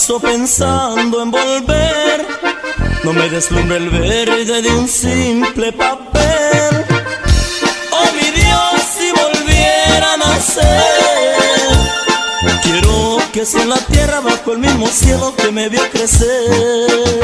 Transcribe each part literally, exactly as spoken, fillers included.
paso pensando en volver. No me deslumbra el verde de un simple papel. Oh mi Dios, si volviera a nacer, quiero que sea en la tierra bajo el mismo cielo que me vio crecer.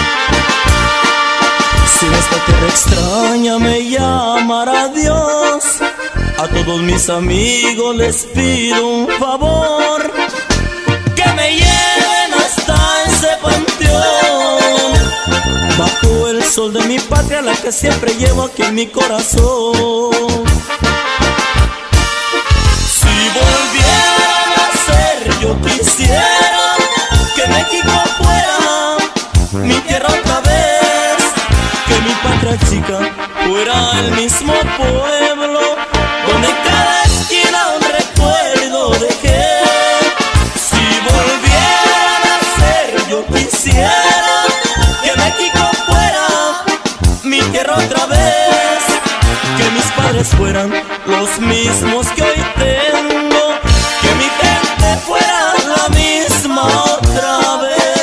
Si en esta tierra extraña me llamará Dios, a todos mis amigos les pido un favor, que me lleven hasta ese panteón, bajo el sol de mi patria, la que siempre llevo aquí en mi corazón. Si volviera a nacer, yo quisiera que México fuera mi tierra otra vez, que mi patria chica fuera el mismo pueblo donde cada esquina un recuerdo dejé. Si volviera a nacer, yo quisiera que México fuera mi tierra otra vez, que mis padres fueran los mismos que hoy tengo, que mi gente fuera la misma otra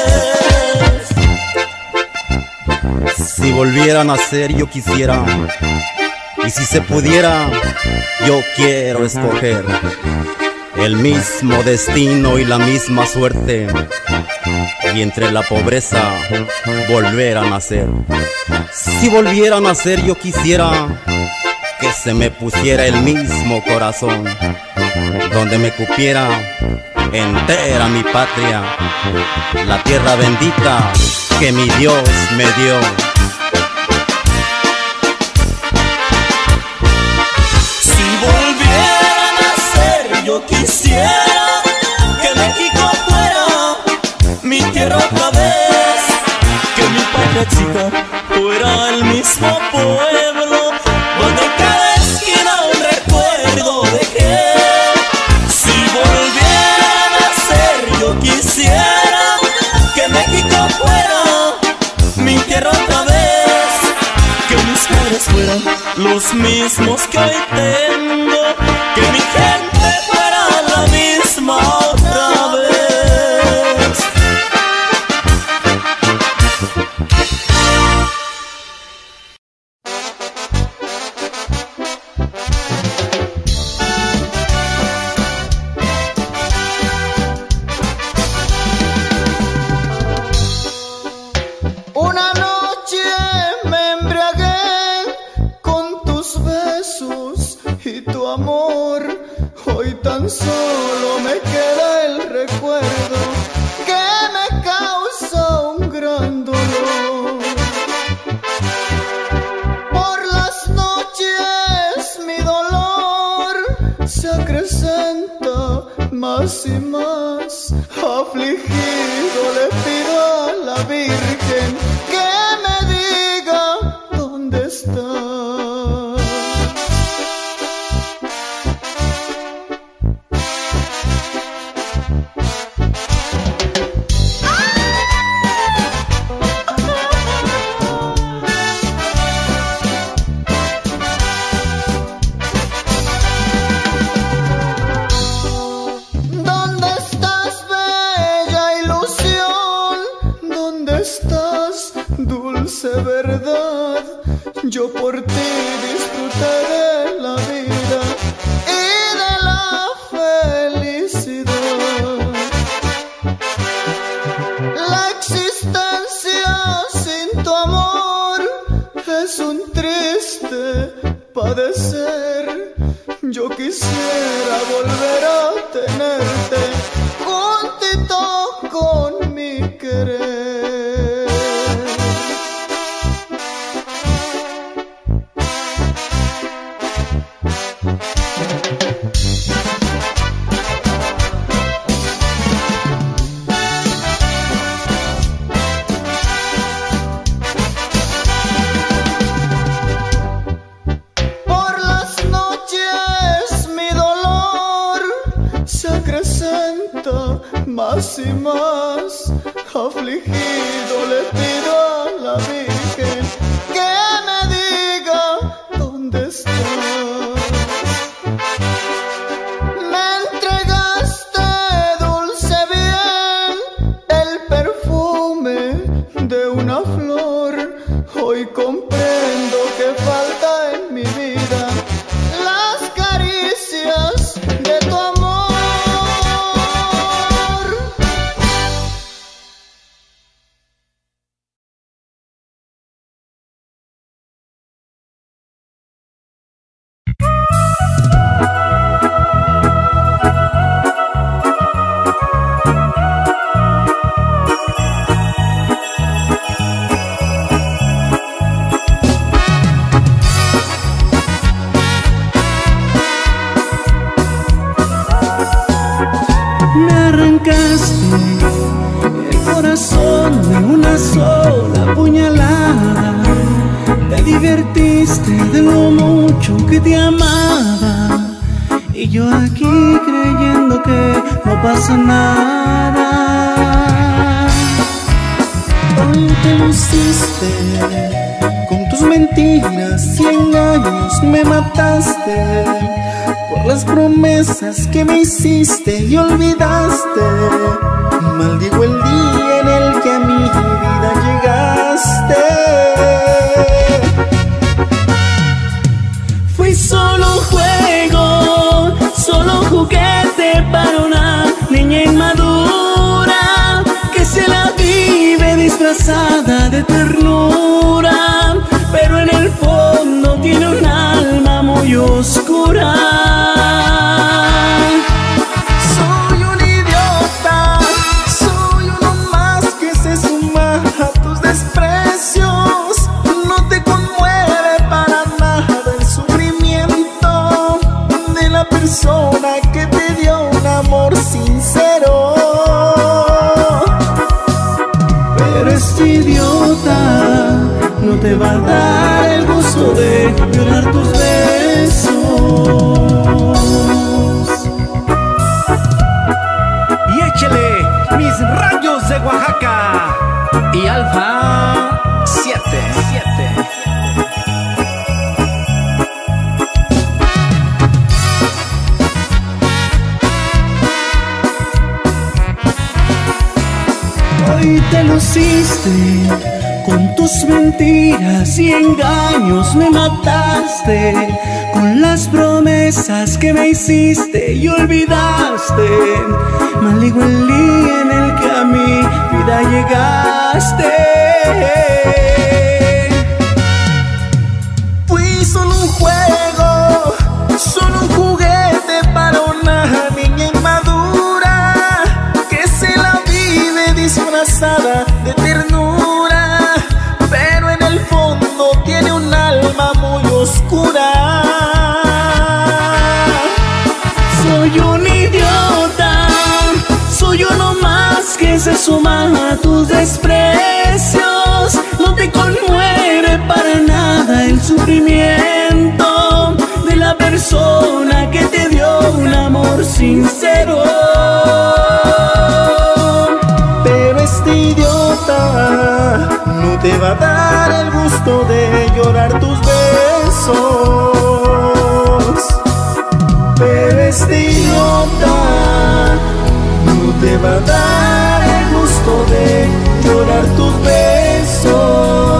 vez. Si volviera a nacer yo quisiera, y si se pudiera, yo quiero escoger el mismo destino y la misma suerte, y entre la pobreza volver a nacer. Si volviera a nacer yo quisiera que se me pusiera el mismo corazón, donde me cupiera entera mi patria, la tierra bendita que mi Dios me dio. Yo quisiera que México fuera mi tierra otra vez, que mi patria chica fuera el mismo pueblo donde cada esquina un recuerdo dejé. Si volviera a nacer, yo quisiera que México fuera mi tierra otra vez, que mis padres fueran los mismos que hoy tengo, que mi gente fuera la misma otra vez. Una noche me embriagué con tus besos y tu amor. Hoy tan solo me queda el recuerdo que me causa un gran dolor. Por las noches mi dolor se acrecenta más y más. Afligido le pido a la Virgen que me diga dónde está. Verdad, yo por ti disfruté de la vida y de la felicidad. La existencia sin tu amor es un triste padecer. Yo quisiera volver a tenerte juntito con mi querer. Más y más afligido le pido a la Virgen que me diga dónde estás. Me entregaste dulce bien el arrancaste el corazón de una sola puñalada. Te divertiste de lo mucho que te amaba, y yo aquí creyendo que no pasa nada. Hoy te luciste con tus mentiras y engaños, me mataste por las promesas que me hiciste y olvidaste. Maldigo el día en el que a mi vida llegaste. Fui solo un juego, solo un juguete para una niña inmadura que se la vive disfrazada de ternura, pero en el fondo tiene un alma muy oscura. Soy un idiota, soy uno más que se suma a tus desprecios. No te conmueve para nada el sufrimiento de la persona que te dio un amor sincero. Pero este idiota no te va a dar el gusto de llorar tus besos. Y échale mis rayos de Oaxaca y Alfa siete siete. Hoy te luciste con tus mentiras y engaños, me mataste con las promesas que me hiciste y olvidaste. Maldigo el día en el que a mi vida llegaste. Fui solo un juego, solo un juguete para una niña inmadura que se la vive disfrazada de ternura, pero en el fondo tiene un alma muy oscura. Soy un idiota, soy uno más que se suma a tus desprecios. No te conmueve para nada el sufrimiento de la persona que te dio un amor sincero. Pero este idiota no te va a dar el gusto de llorar tus besos. Pero este idiota no te va a dar el gusto de llorar tus besos.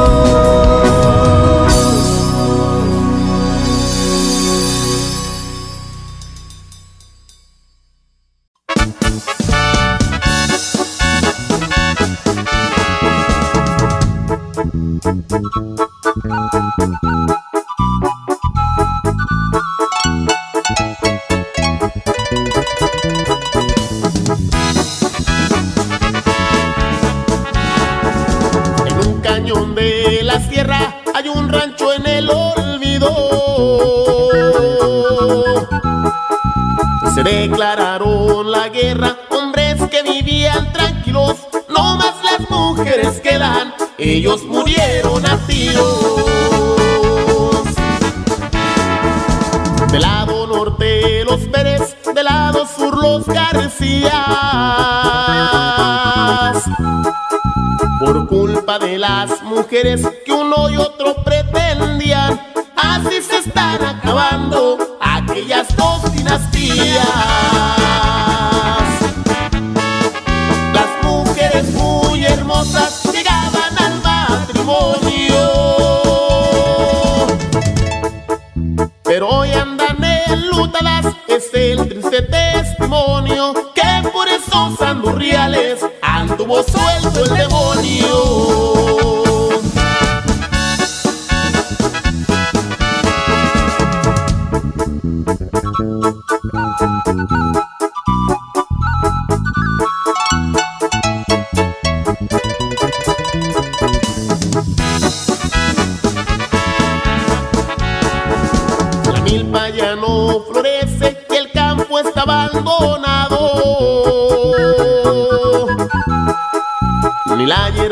De la sierra hay un rancho en el olvido. Se declararon la guerra hombres que vivían tranquilos, no más las mujeres quedan, ellos murieron a tiros. Del lado norte los Pérez, del lado sur los Garcías. Por culpa de las mujeres que uno y otro pretendían, así se están acabando aquellas dos dinastías. Las mujeres muy hermosas llegaban al matrimonio, pero hoy andan enlutadas, es el triste testimonio que por esos andurriales anduvo suelto el demonio. La milpa ya no florece y el campo está abandonado.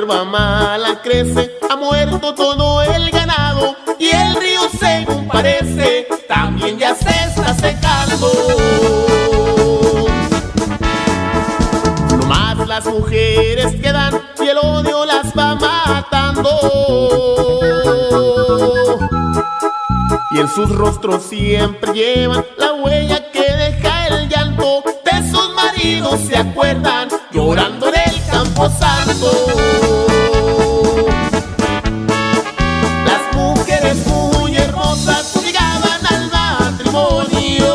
hierba mala crece, ha muerto todo el ganado y el río, según parece, también ya se está secando. No más las mujeres quedan y el odio las va matando. Y en sus rostros siempre llevan la huella que deja el llanto de sus maridos, se acuerdan llorando en el camposanto. Las mujeres muy hermosas llegaban al matrimonio,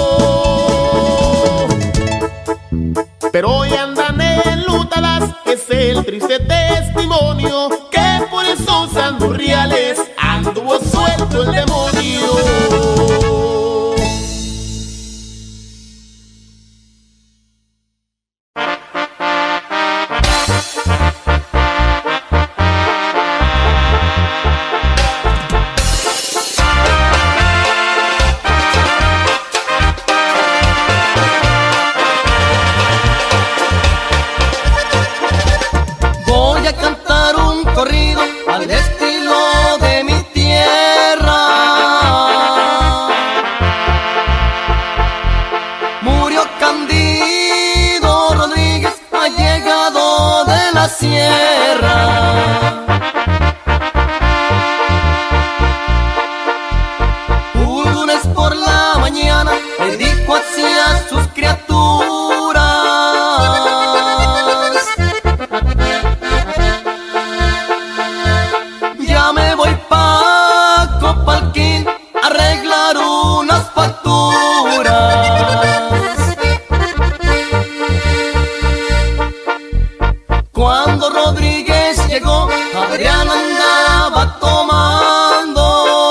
pero hoy andan enlutadas, es el triste testimonio que por esos andurriales anduvo suelto el demonio. Voy a cantar un corrido al estilo de mi tierra. Murió Candido Rodríguez, ha llegado de la sierra. Un lunes por la mañana le dijo así a sus criaturas: ya me voy pa' Copalquín a arreglar unas facturas. Cuando Rodríguez llegó, Adrián andaba tomando.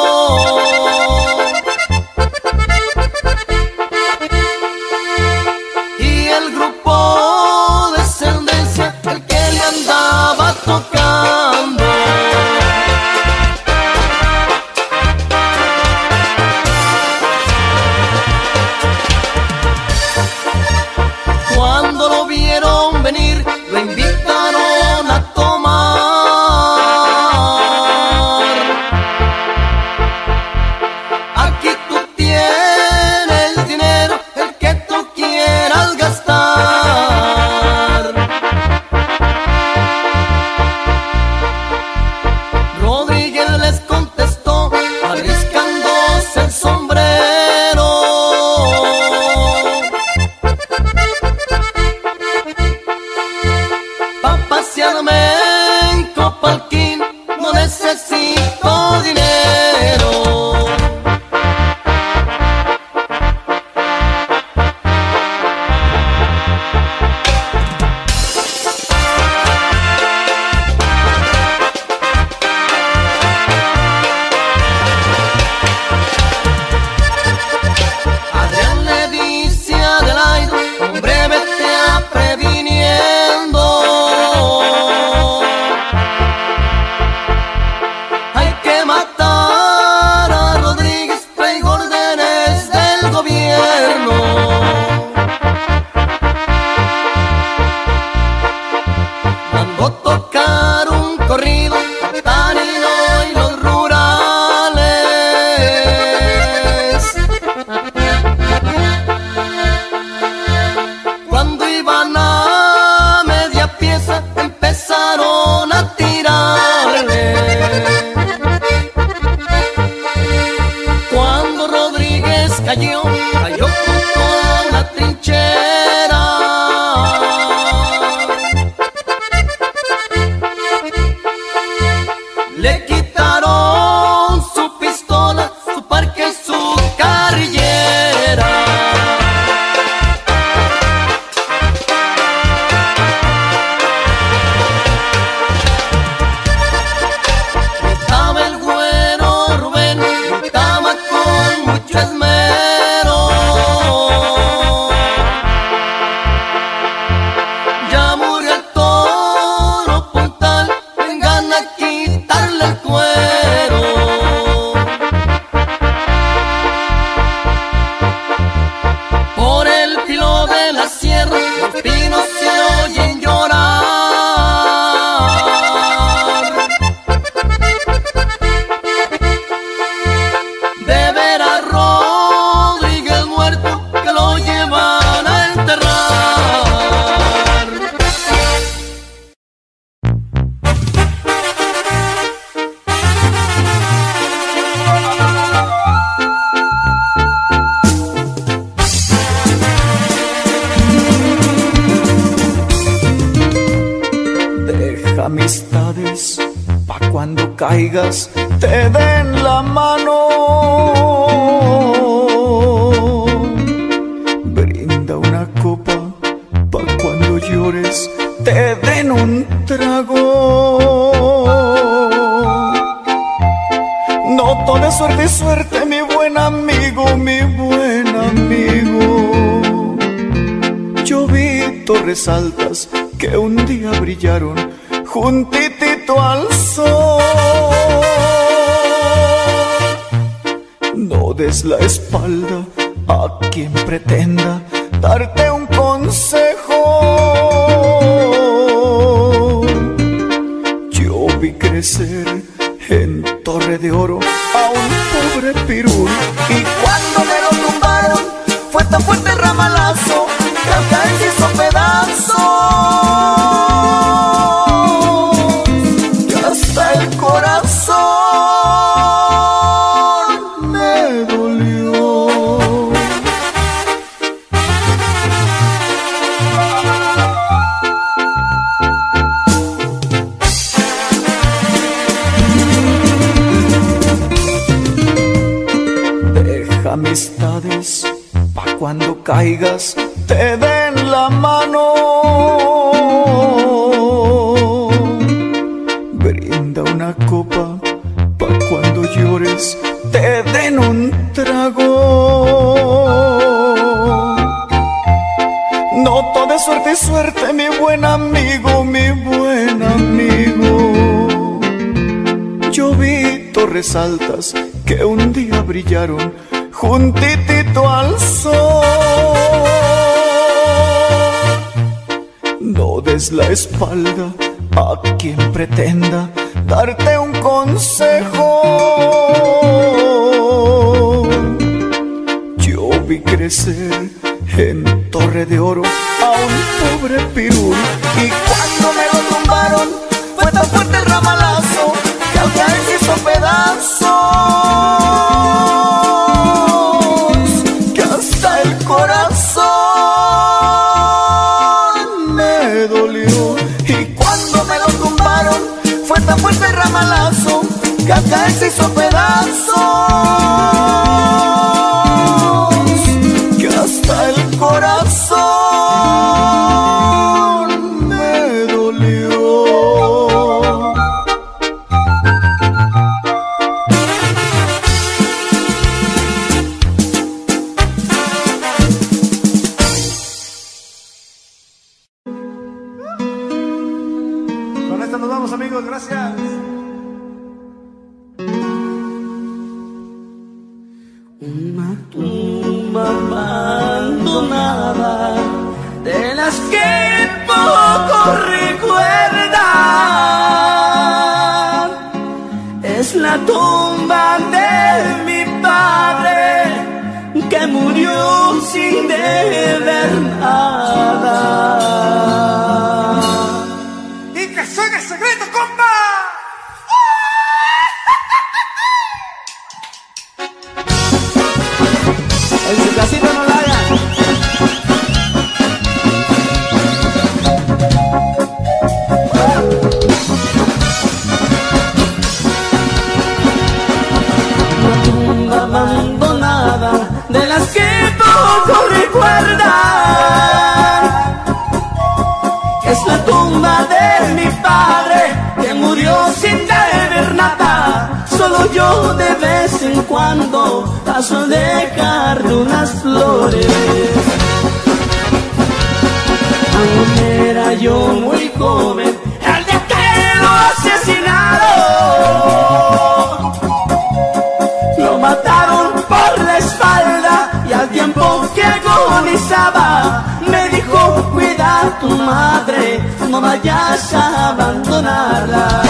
Y el grupo Descendencia, el que le andaba tocando. Cuando lo vieron venir, lo invitaron a tomar. Aquí tú tienes dinero, el que tú quieras gastar. Rodríguez les contestó, arriscándose el sombrero: pa' pasearme en Copalquín no necesito dinero. Adrián le dice a Adelaide: hombre, vete a previniendo. Hay que matar a Rodríguez, traigo órdenes del gobierno. Mandó tocar un corrido a Tanino y los rurales. Cuando iban a media pieza, empezaron a tirarle. Cuando Rodríguez cayó, cayó junto a una trinchera. Le quitaron su pistola, su parque y su carrillera. Estaba el güero Rubén, gritaba con mucho esmero: amistades, pa' cuando caigas te den la mano. Brinda una copa, pa' cuando llores te den un trago. No todo es suerte y suerte, mi buen amigo, mi buen amigo. Yo vi torres altas que un día brillaron juntitito al sol. No des la espalda a quien pretenda darte un consejo. Yo vi crecer en Torre de Oro a un pobre pirul, y cuando me lo tumbaron fue tan fuerte el ramalazo que al caer se hizo pedazos, que hasta el corazón me dolió. Deja amistades pa' cuando caigas te den la mano. Brinda una copa pa' cuando llores te den un trago. No todo es suerte y suerte, mi buen amigo, mi buen amigo. Yo vi torres altas que un día brillaron juntitito al sol. No des la espalda a quien pretenda darte un consejo. Yo vi crecer en Torre de Oro a un pobre pirul, y cuando me lo tumbaron fue tan fuerte el ramalazo que al caer se hizo pedazos, que hasta el corazón me dolió. Y cuando me lo tumbaron fue tan fuerte el ramalazo que al caer se hizo pedazos, que hasta el corazón me dolió. Con esta nos vamos, amigos, gracias. Una tumba abandonada de las que poco recuerdan, es la tumba de mi padre que murió sin deber nada. Y que suene el secreto, compa. En su casita no la hagan. Una tumba abandonada de las que poco recuerdan, es la tumba de mi padre que murió sin deber nada. Solo yo de vez en cuando paso a dejarle unas flores. Aún era yo muy joven el día que lo asesinaron. Lo mataron por la espalda y al tiempo que agonizaba me dijo: cuida a tu madre, no vayas a abandonarla.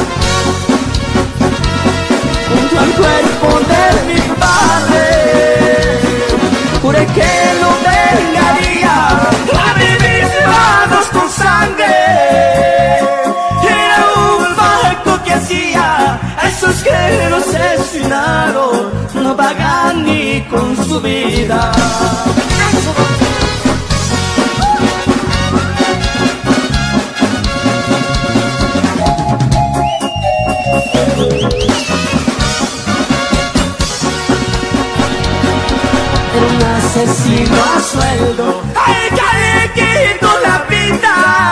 Junto al cuerpo de mi padre juré que lo vengaría, lavé mis manos con sangre. Era un barco que hacía esos que lo asesinaron, no pagan ni con su vida. asesino a sueldo. ¡Ay, ya le quito la pinta!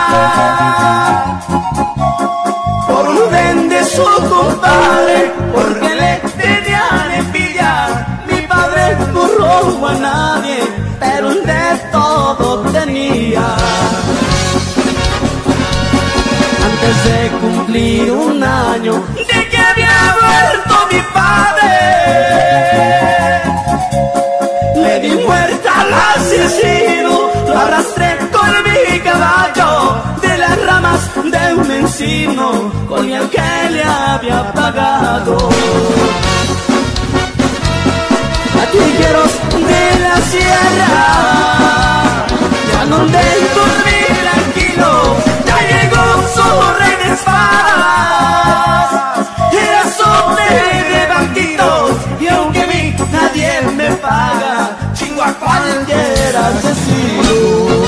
Por un den de su compadre, porque le tenían envidia. Mi padre no robó a nadie, pero de todo tenía. Antes de cumplir un año de que había muerto mi padre, le di muerte al asesino, lo arrastré con mi caballo de las ramas de un encino con el que le había pagado. Gatilleros de la sierra, ya no den dormir tranquilo, ya llegó su rey de espadas, era sobre de bandidos, y aunque a mí nadie me paga, chingo a cualquier asesino.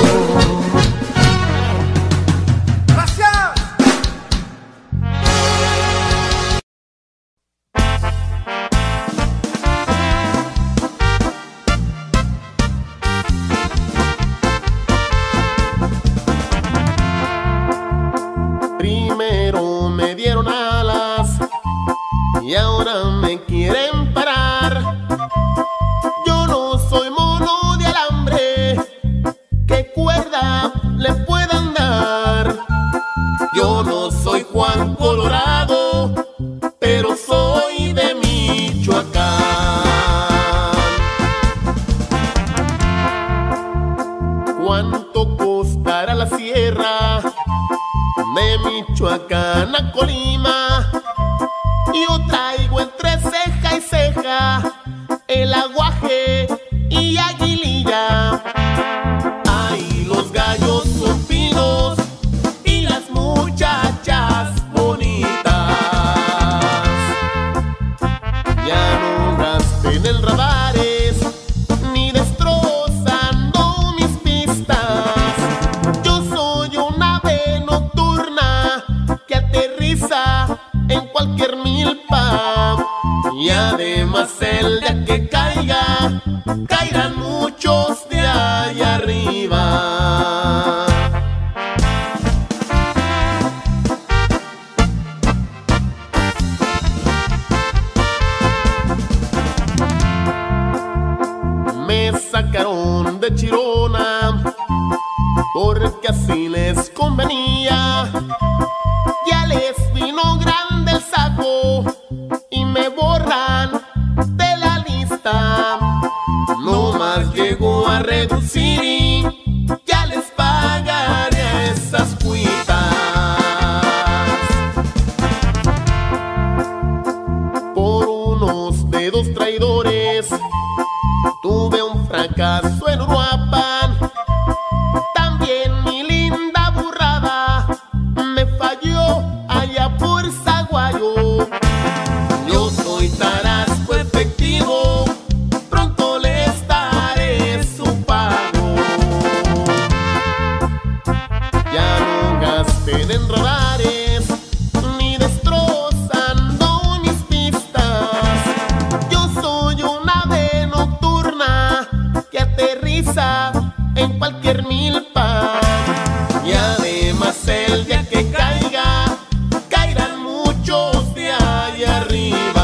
Primero me dieron alas y ahora me quieren parar. Yo no soy mono de alambre, ¿qué cuerda le puedan dar? Yo no soy Juan Colorado, pero soy de Michoacán. ¿Cuánto costará la sierra de Michoacán a Colima? Yo traigo entre ceja y ceja el aguaje y aguililla. Ay, los gallos son finos y las muchachas bonitas. Ya no gasten en radares ni destrozando mis pistas. Yo soy un ave nocturna que aterriza en cualquier milpa. Y además el día que caiga, caerán muchos de allá arriba. Me sacaron de Chirona porque así les convenía. Ya les vino grande el saco y me borran de la lista. No más llego a reducir y ya les pagaré a esas cuitas. Por unos dedos traidores tuve un fracaso en Uruapan. También mi linda burrada me falló allá por Zaguayo. Yo soy tarasco efectivo, pronto les daré su pago. Ya no gasten en radares ni destrozando mis pistas. Yo soy una ave nocturna que aterriza en cualquier milpa. Y además el día que caiga, caerán muchos de allá arriba.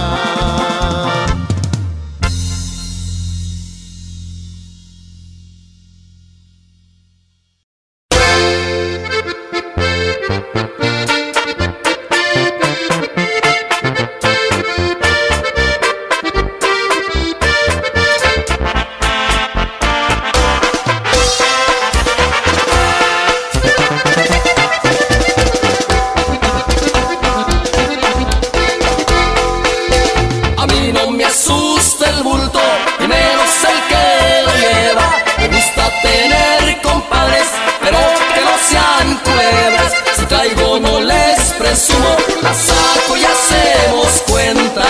Presumo, la saco y hacemos cuentas.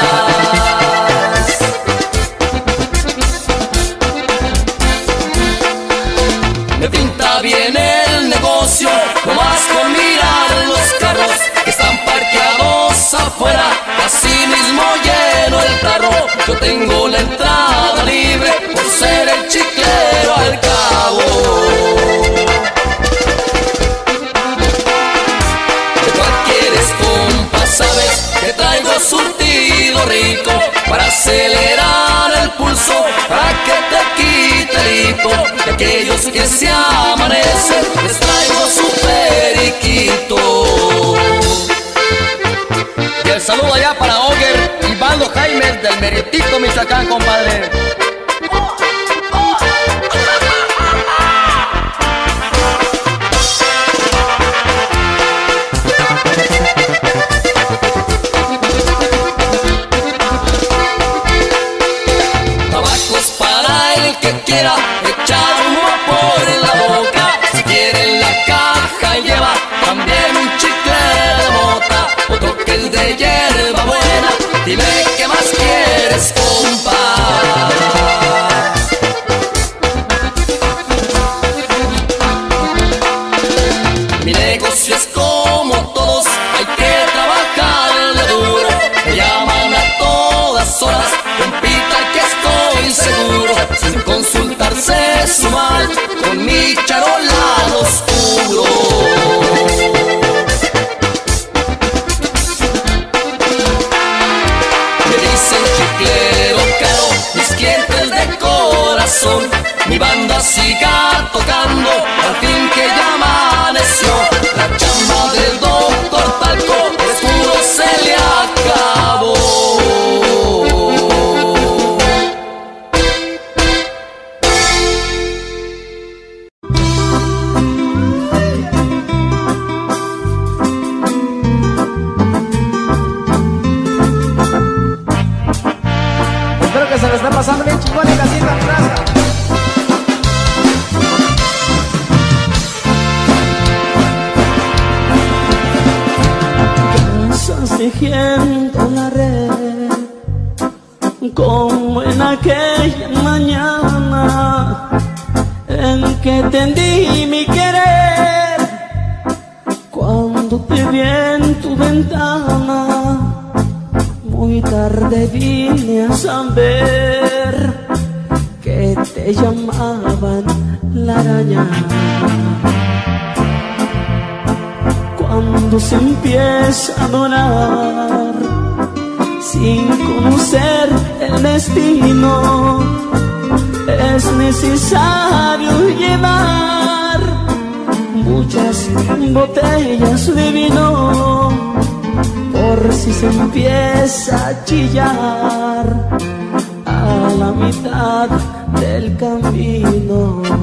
Me pinta bien el negocio, nomás con mirar los carros que están parqueados afuera. Así mismo lleno el tarro, yo tengo la entrada libre por ser el chiclero al cabo. ¿De cuál quieres, compa? Sabes que traigo surtido rico para acelerar el pulso, para que te quite el hipo. De aquellos que se amanecen les traigo su periquito. Y el saludo allá para Oger y Baldo Jaimes del Meritito, Michoacán, compadre. Tabacos para el que quiera echar humo por la boca. Si quiere la caja lleva también un chicle de mota, otro que es de hierba buena. Dime qué más quieres, compa. Mi negocio es como todos, hay que trabajar de duro. Me llaman a todas horas, compita, que estoy seguro. Sin consultarse su mal, con mi charola los cubro. Me dicen chiclero caro, mis clientes de corazón. Mi banda siga tocando, al fin que ya amaneció. La chamba del doctor Talco, seguro se le acabó. Espero que se lo esté pasando bien chingón en casita, mi raza. Casas tejiendo la red, como en aquella mañana en que tendí mi querer. Cuando te vi en tu ventana, muy tarde vine a saber que te llamaban la araña. Cuando se empieza a adorar sin conocer el destino, es necesario llevar muchas botellas de vino, por si se empieza a chillar a la mitad del camino.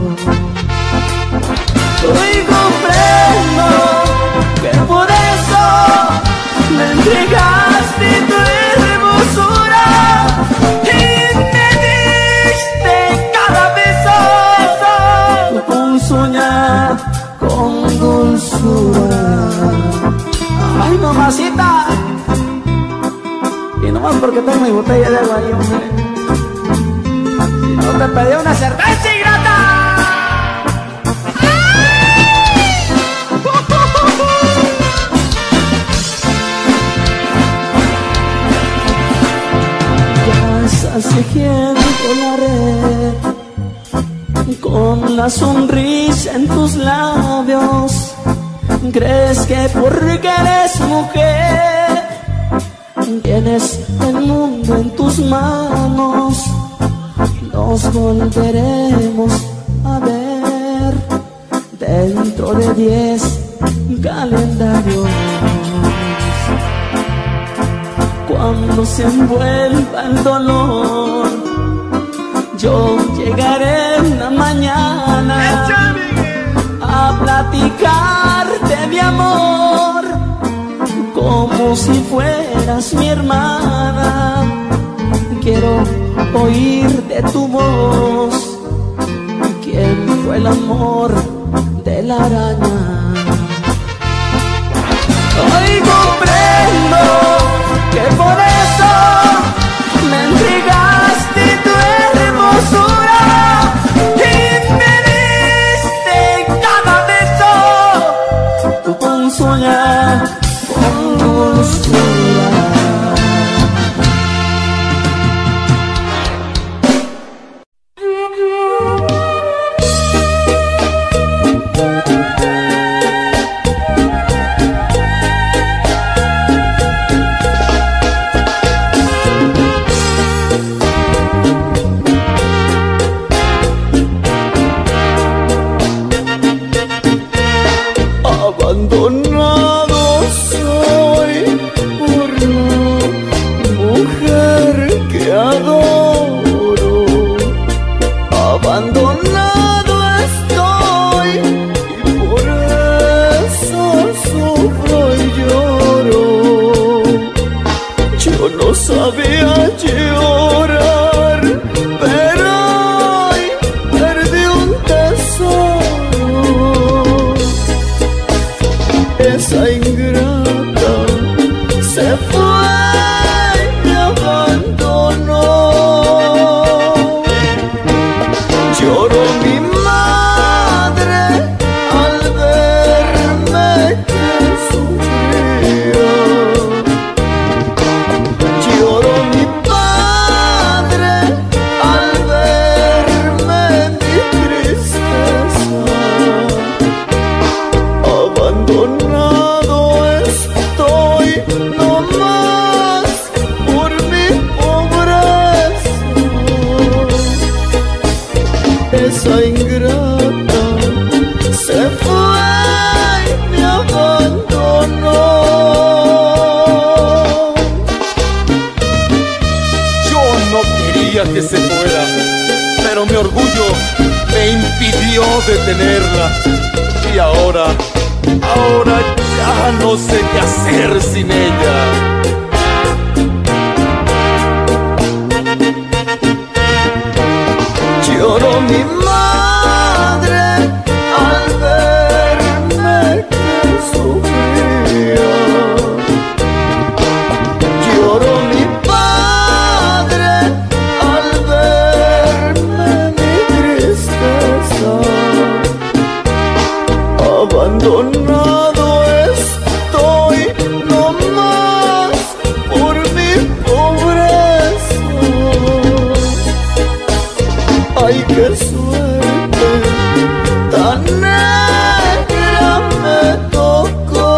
Hoy comprendo que por eso me entregaste tu hermosura y me diste cada beso con soñar con dulzura. Ay, mamacita, y nomás porque tengo mi botella de agua ahí, hombre. Si no te pedí una cerveza ingrata. Tejiendo la red, con la sonrisa en tus labios, crees que porque eres mujer tienes el mundo en tus manos. Nos volveremos a ver dentro de diez calendarios, cuando se envuelva el dolor. Yo llegaré una mañana a platicarte de amor, como si fueras mi hermana. Quiero oír de tu voz quién fue el amor de la araña. Hoy comprendo que por eso me entregaste tu hermosura y me diste cada beso, tú con soñar con dulzura. abandonado estoy y por eso sufro y lloro. Yo no sabía llorar, pero hoy perdí un tesoro. Esa ingrata se fue y me abandonó. Lloró mi madre al verme que sufría. Lloró mi padre al verme mi tristeza. Abandonado estoy nomás por mi pobreza. Esa ingrata se fue y me abandonó. Yo no quería que se fuera, pero mi orgullo me impidió detenerla. Y ahora, ahora ya no sé qué hacer sin ella. Lloró mi madre al verme que sufría. Lloró mi padre al verme mi tristeza. Abandonado estoy nomás por mi pobreza. Ay, qué suerte tan negra me tocó.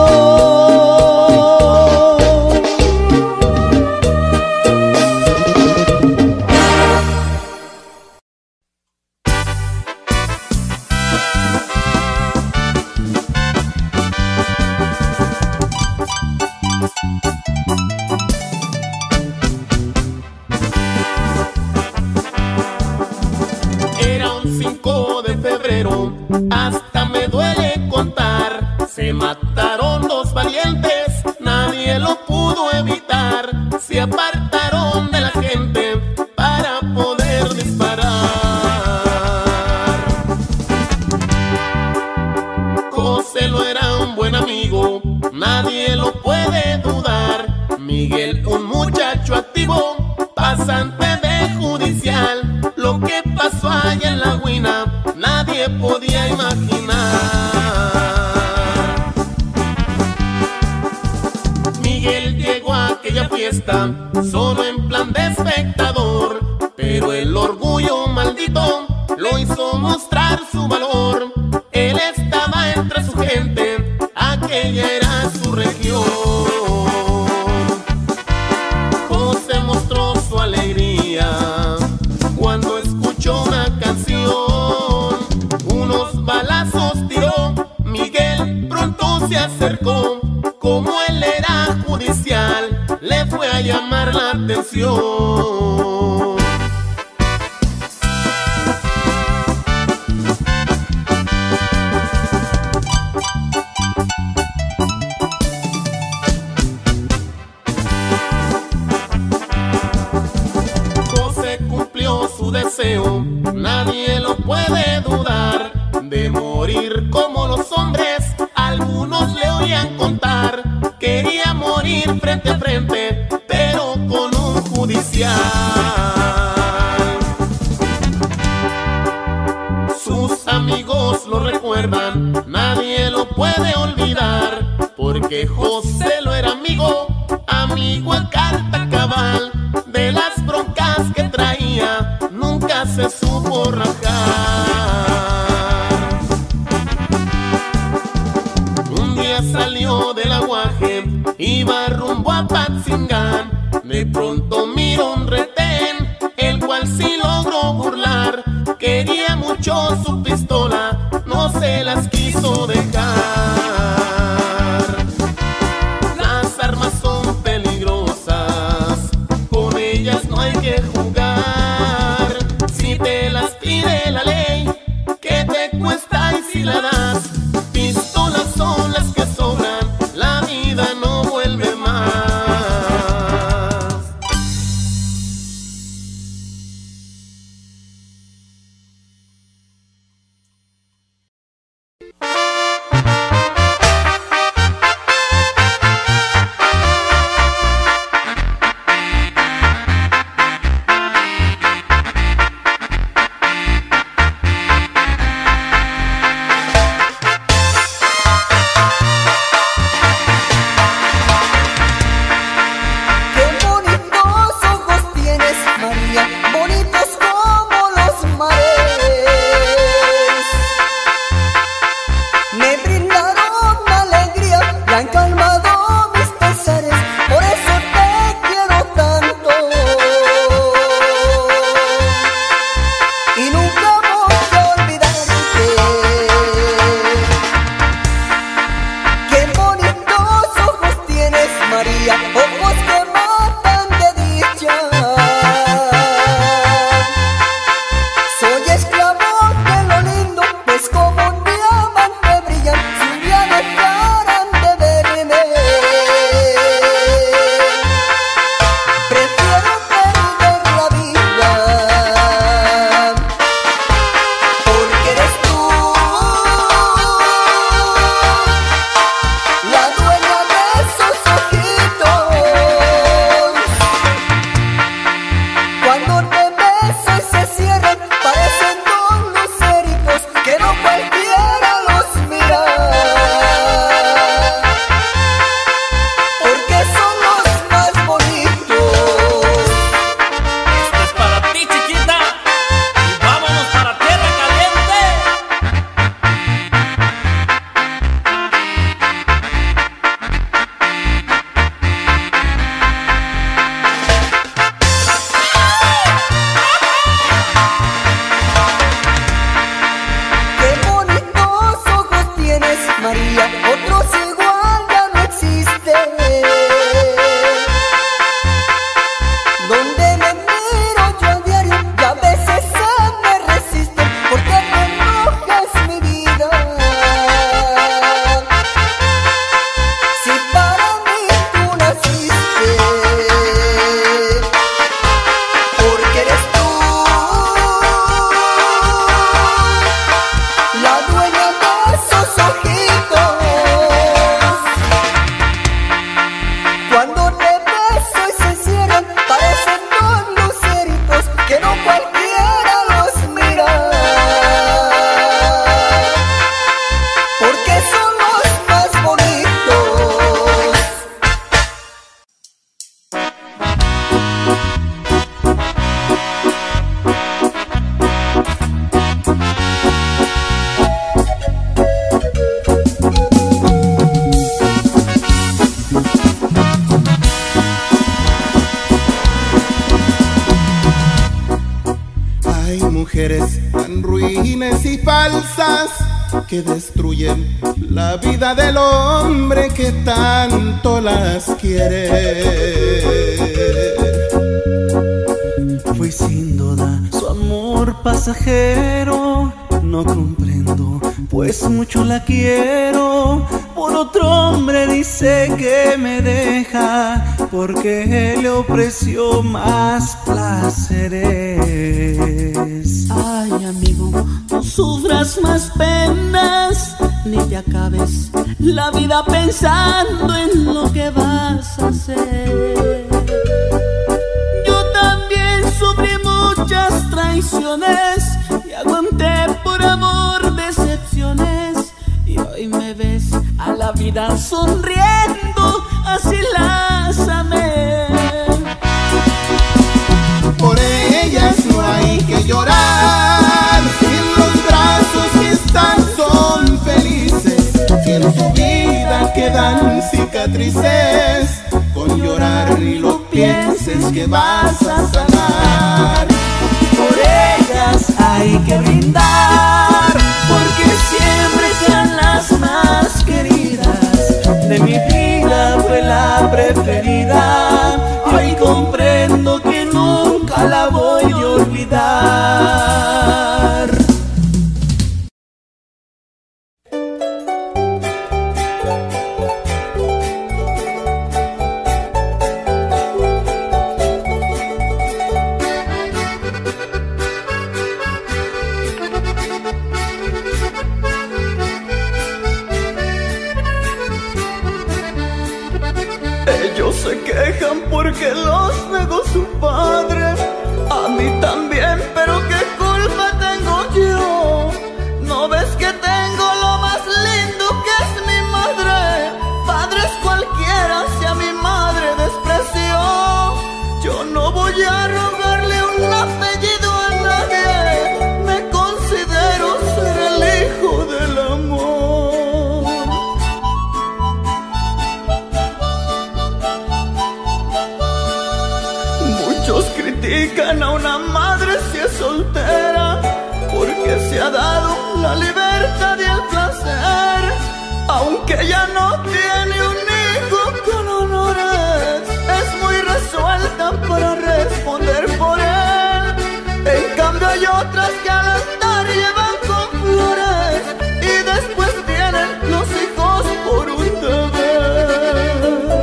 Era un cinco de febrero, hasta me duele contar. Se mataron dos valientes, nadie lo pudo evitar. Se apartaron de la gente para poder disparar. José lo era un buen amigo, nadie lo puede dudar. Miguel, un muchacho activo, pasante de judicial. Lo que pasó allá en la Huina, nadie podía imaginar. Miguel llegó a aquella fiesta solo en plan de espectador, pero el orgullo maldito lo hizo mostrar su valor. Él estaba entre su gente, aquella era su región. José mostró su alegría cuando escuchó una canción. Unos balazos tiró, Miguel pronto se acercó. Como él era judicial, le fue a llamar la atención. José cumplió su deseo, nadie lo puede dudar. De morir como los hombres, algunos le oían contar. Quería morir frente a frente, pero con un judicial. Sus amigos lo recuerdan, nadie lo puede olvidar, porque José lo era amigo, amigo a carta cabal. De las broncas que traía, nunca se supo rajar. Un día salió del aguaje, iba rumbo a Patzingán. De pronto miró un retén, el cual sí logró burlar. Quería mucho su pistola, no se las quiso dejar. Las armas son peligrosas, con ellas no hay que jugar. Si te las pide la ley, y nunca voy a olvidarte. Qué bonitos ojos tienes, María, ojos que matan de dicha. Soy esclavo de lo lindo, pues como un diamante brillan, si un día dejaran de verme. Prefiero perder la vida, porque eres tú la dueña de esos ojitos. Cuando te beso y se cierran, parecen dos luceritos que no cualquiera los mira, porque son los más bonitos. Esto es para ti, chiquita. Y vámonos para Tierra Caliente. Qué bonitos ojos tienes, María, otros igual ya no existen. Donde me miro yo a diario y a veces se me resisten, porque te enojas mi vida. Si para mí tú naciste, porque eres tú la dueña de esos ojitos. Cuando te beso y se cierran, parecen dos luceritos que no cualquiera los mira, porque son los más bonitos. Hay mujeres tan ruines y falsas que destruyen la vida del hombre que tanto las quiere. Fue sin duda su amor pasajero, no comprendo, pues mucho la quiero. Por otro hombre dice que me deja, porque le ofreció más placeres. Ay, amigo, no sufras más penas, ni te acabes la vida pensando en lo que vas a hacer. Yo también sufrí muchas traiciones y aguanté por amor decepciones, y hoy me ves a la vida sonriendo, así las amé. Por ellas no hay que llorar, si en los brazos que están son felices, si en su vida quedan cicatrices, con llorar ni lo pienses que vas a sanar. Por ellas hay que brindar, porque siempre sean las más queridas. De mi vida fue la preferida, hoy comprendo que nunca la voy a olvidar. Ellos se quejan porque los negó su padre, a mí también, pero qué culpa tengo yo. ¿No ves que tengo lo más lindo que es mi madre? Padres cualquiera si a mi madre despreció. Yo no voy a rogarle un apellido a nadie, me considero ser el hijo del amor. Muchos critican a una madre se ha dado la libertad y el placer, aunque ya no tiene un hijo con honores, es muy resuelta para responder por él. En cambio hay otras que al altar llevan con flores y después tienen los hijos por un deber.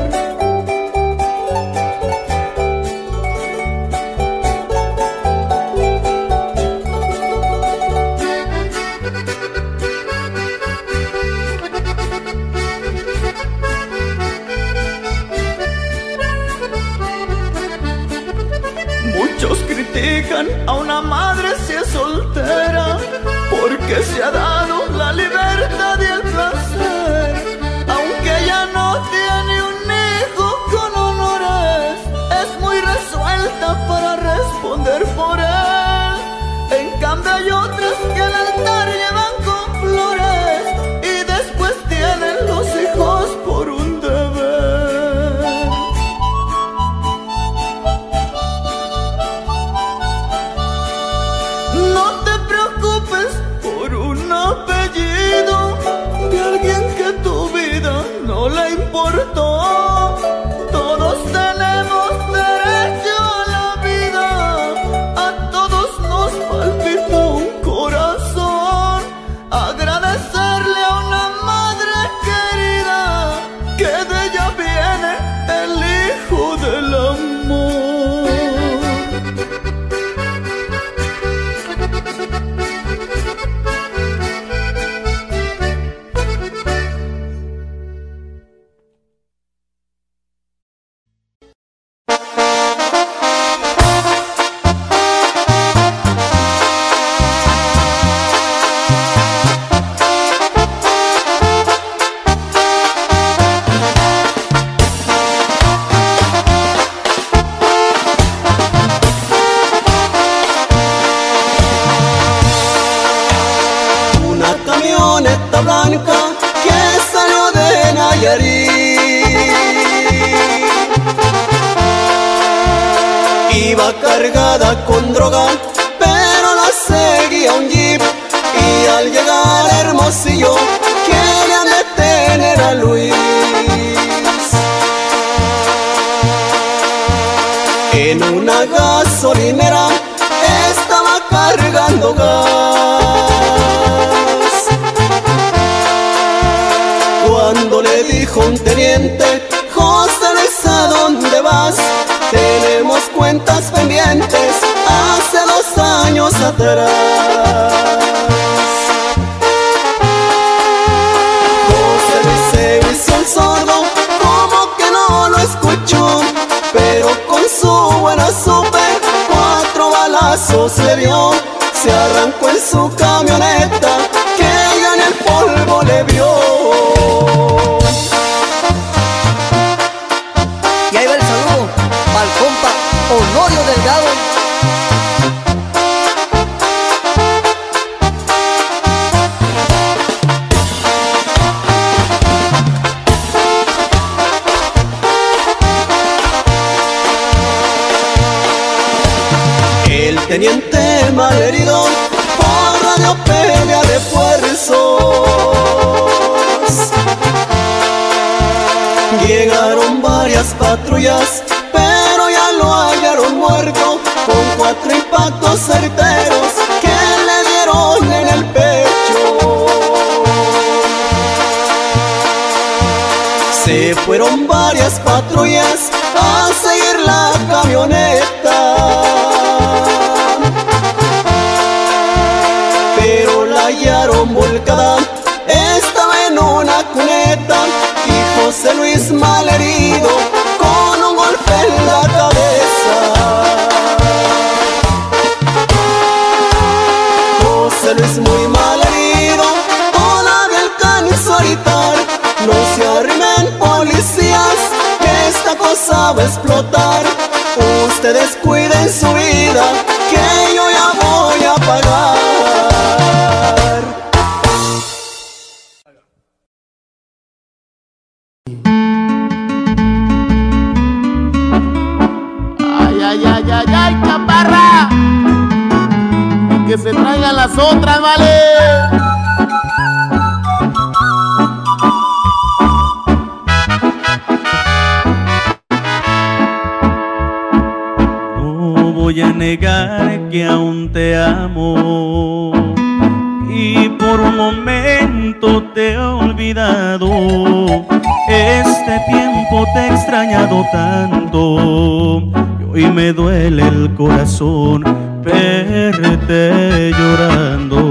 Muchos critican a una madre si es soltera, porque se ha dado la libertad y el placer, aunque ella no tiene un hijo con honores, es muy resuelta para responder por él. En cambio hay otras que al altar llevan con flores y después tienen los hijos por un deber. No te preocupes por un apellido de alguien que tu vida no le importó. Todos tenemos derecho a la vida, a todos nos palpita un corazón. Agradecerle a una madre querida, que de ella viene el hijo del amor. Blanca que salió de Nayarit, iba cargada con droga, pero la seguía un jeep, y al llegar a Hermosillo querían detener a Luis. En una gasolinera estaba cargando gas, cuando le dijo un teniente: José Luis, ¿a dónde vas? Tenemos cuentas pendientes hace dos años atrás. José Luis se hizo el sordo, como que no lo escuchó, pero con su buena super cuatro balazos le dio. Se arrancó en su camioneta, que ya en el polvo le vio. Y ahí va el saludo al compa Honorio Delgado. El teniente malherido por radiopedia de refuerzos. Llegaron varias patrullas, pero ya lo hallaron muerto, con cuatro impactos certeros que le dieron en el pecho. Se fueron varias patrullas a seguir la camioneta, pero la hallaron volcada, estaba en una cuneta, y José Luis malherido con un golpe en la cabeza. José Luis muy malherido, todavía alcanzó a gritar: no se arrimen policías, que esta cosa va a explotar. Ustedes cuiden su vida, que yo ya voy a pagar. Ay, ay, ay, ay, ay, chaparra. ¿Qué que se traigan las otras, vale. No voy a negar que aún te amo y por un momento te he olvidado. Este tiempo te he extrañado tanto y hoy me duele el corazón verte llorando.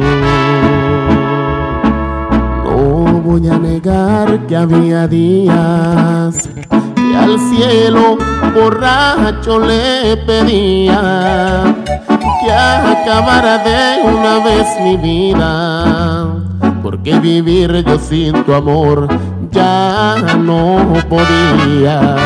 No voy a negar que había días que al cielo borracho le pedía que acabara de una vez mi vida, porque vivir yo sin tu amor ya no podía.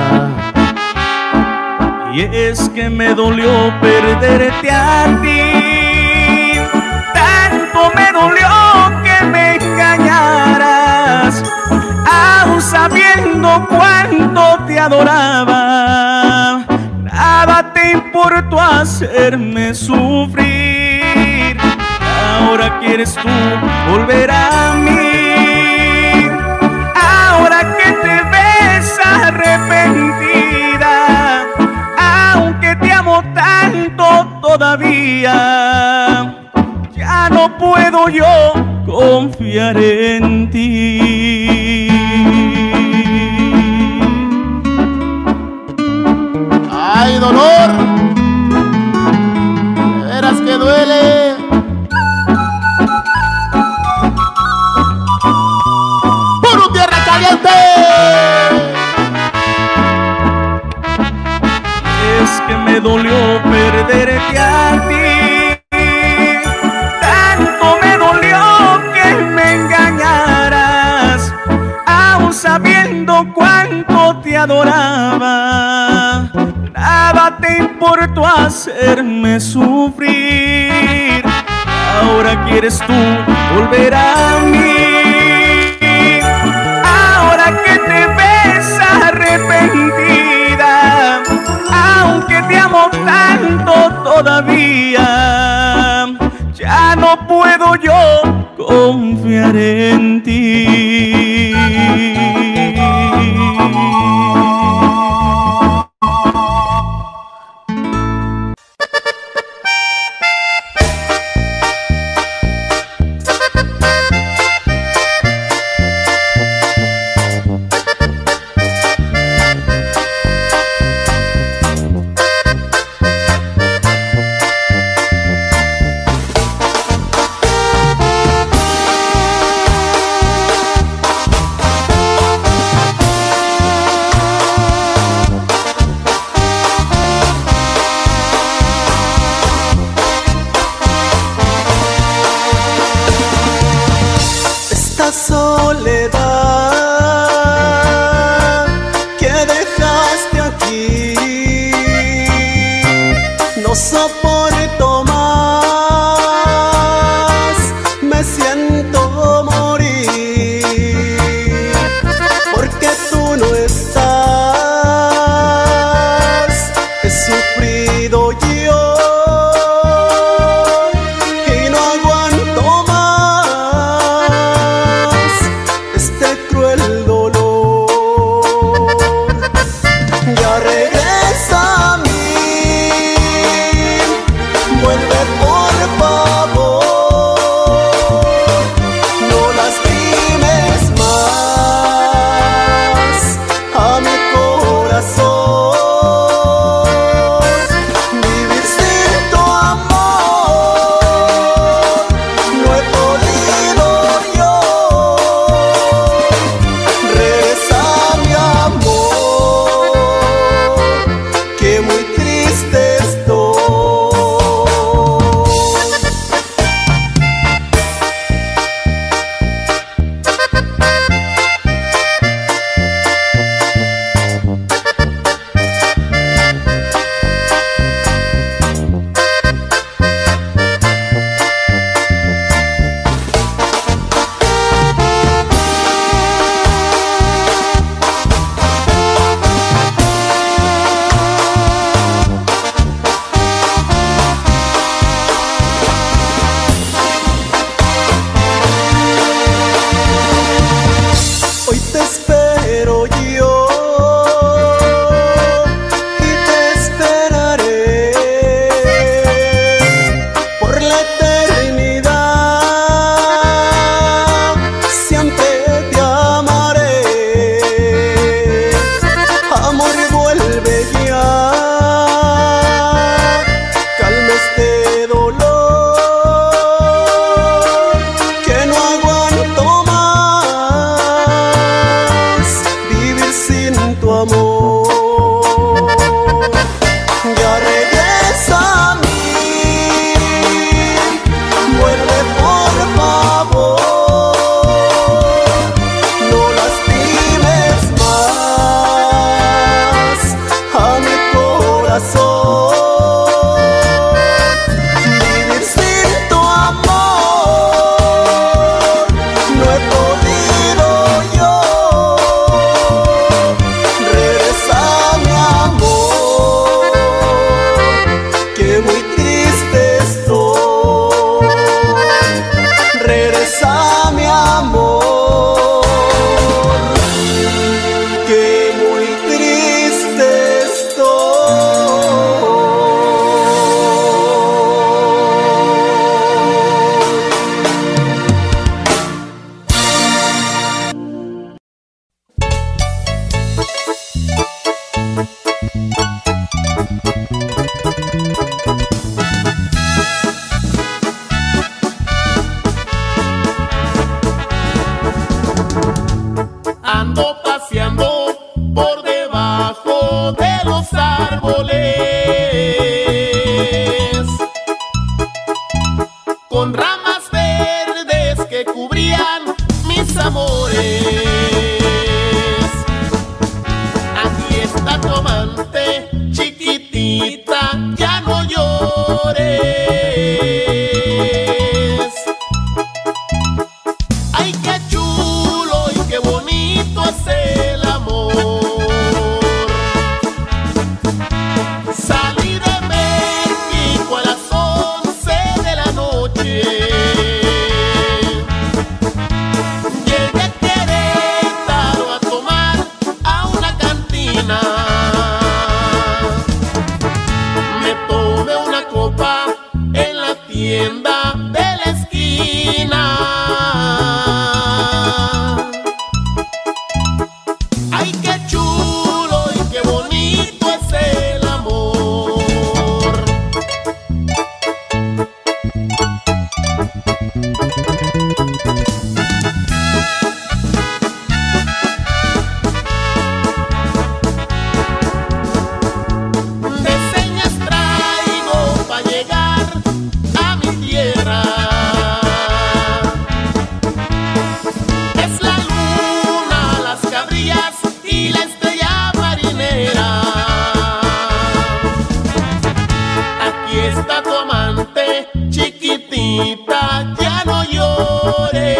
Y es que me dolió perderte a ti, tanto me dolió que me engañaras, aún sabiendo cuánto te adoraba. Nada te importó hacerme sufrir, ahora quieres tú volver a mí, ahora que te ves arrepentida, aunque te amo tanto todavía, ya no puedo yo confiar en ti. ¡Ay, dolor! De veras que duele. ¡Puro tierra caliente! Es que me dolió perderte a ti, tanto me dolió que me engañaras, aún sabiendo cuánto te adoraba. Nada te importó hacerme sufrir, ahora quieres tú volver a mí, ahora que te ves arrepentida, aunque te amo tanto todavía, ya no puedo yo confiar en ti. Soledad que dejaste aquí, no soporto más, me siento morir, porque tú no estás, he sufrido yo y no aguanto más. con ramas verdes que cubrían mis amores. Aquí está tu amante, chiquitita, ya no llores. Ay, qué chulo y qué bonito es el amor. Salí de México a las once de la noche. Llegué a Querétaro a tomar a una cantina. Me tomé una copa en la tienda de la esquina. Ay, qué chulo y qué bonito es el amor. De señas traigo pa' llegar a mi tierra. Es la luna, las cabrillas y la estrella marinera. Aquí está tu amante, chiquitita, ya no llores.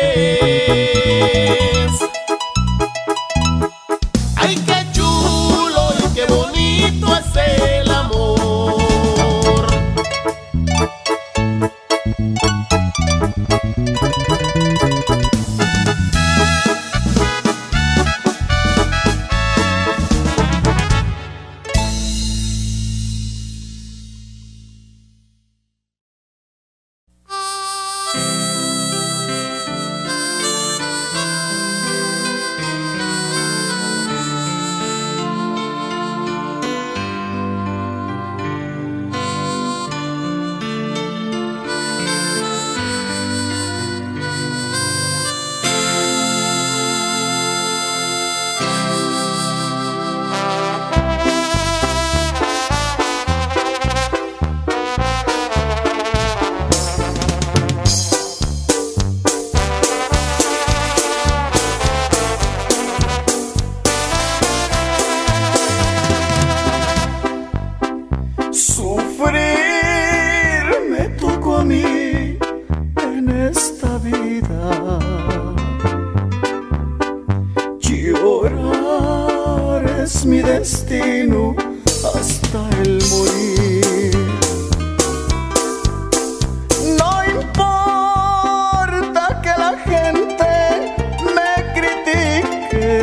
Ay, qué chulo y qué bonito es el amor. Sufrir me tocó a mí en esta vida. Llorar es mi destino hasta el morir. No importa que la gente me critique,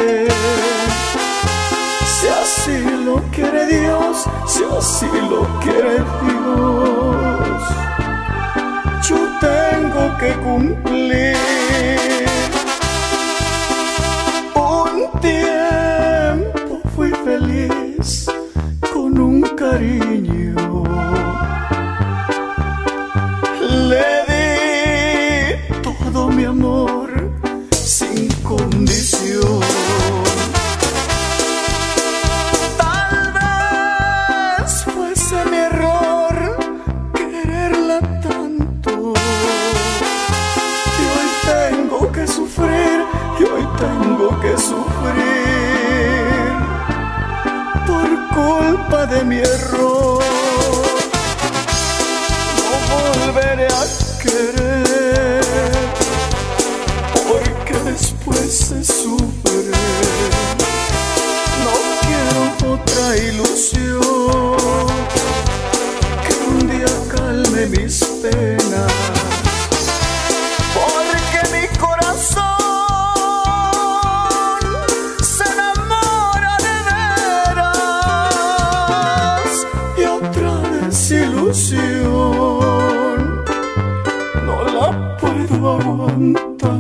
si así lo quiere Dios, si así lo quiere Dios, yo tengo que cumplir. Un tiempo fui feliz con un cariño, le di todo mi amor sin condición. Mi error quererla tanto, y hoy tengo que sufrir, y hoy tengo que sufrir por culpa de mi error. No volveré a querer, porque después se sufre. No quiero otra ilusión que un día calme mis penas, porque mi corazón se enamora de veras, y otra desilusión no la puedo aguantar.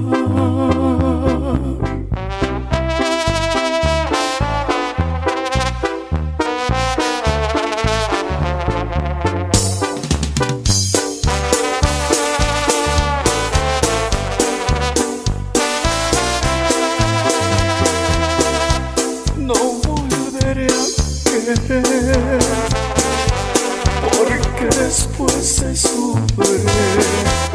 porque después se sufre.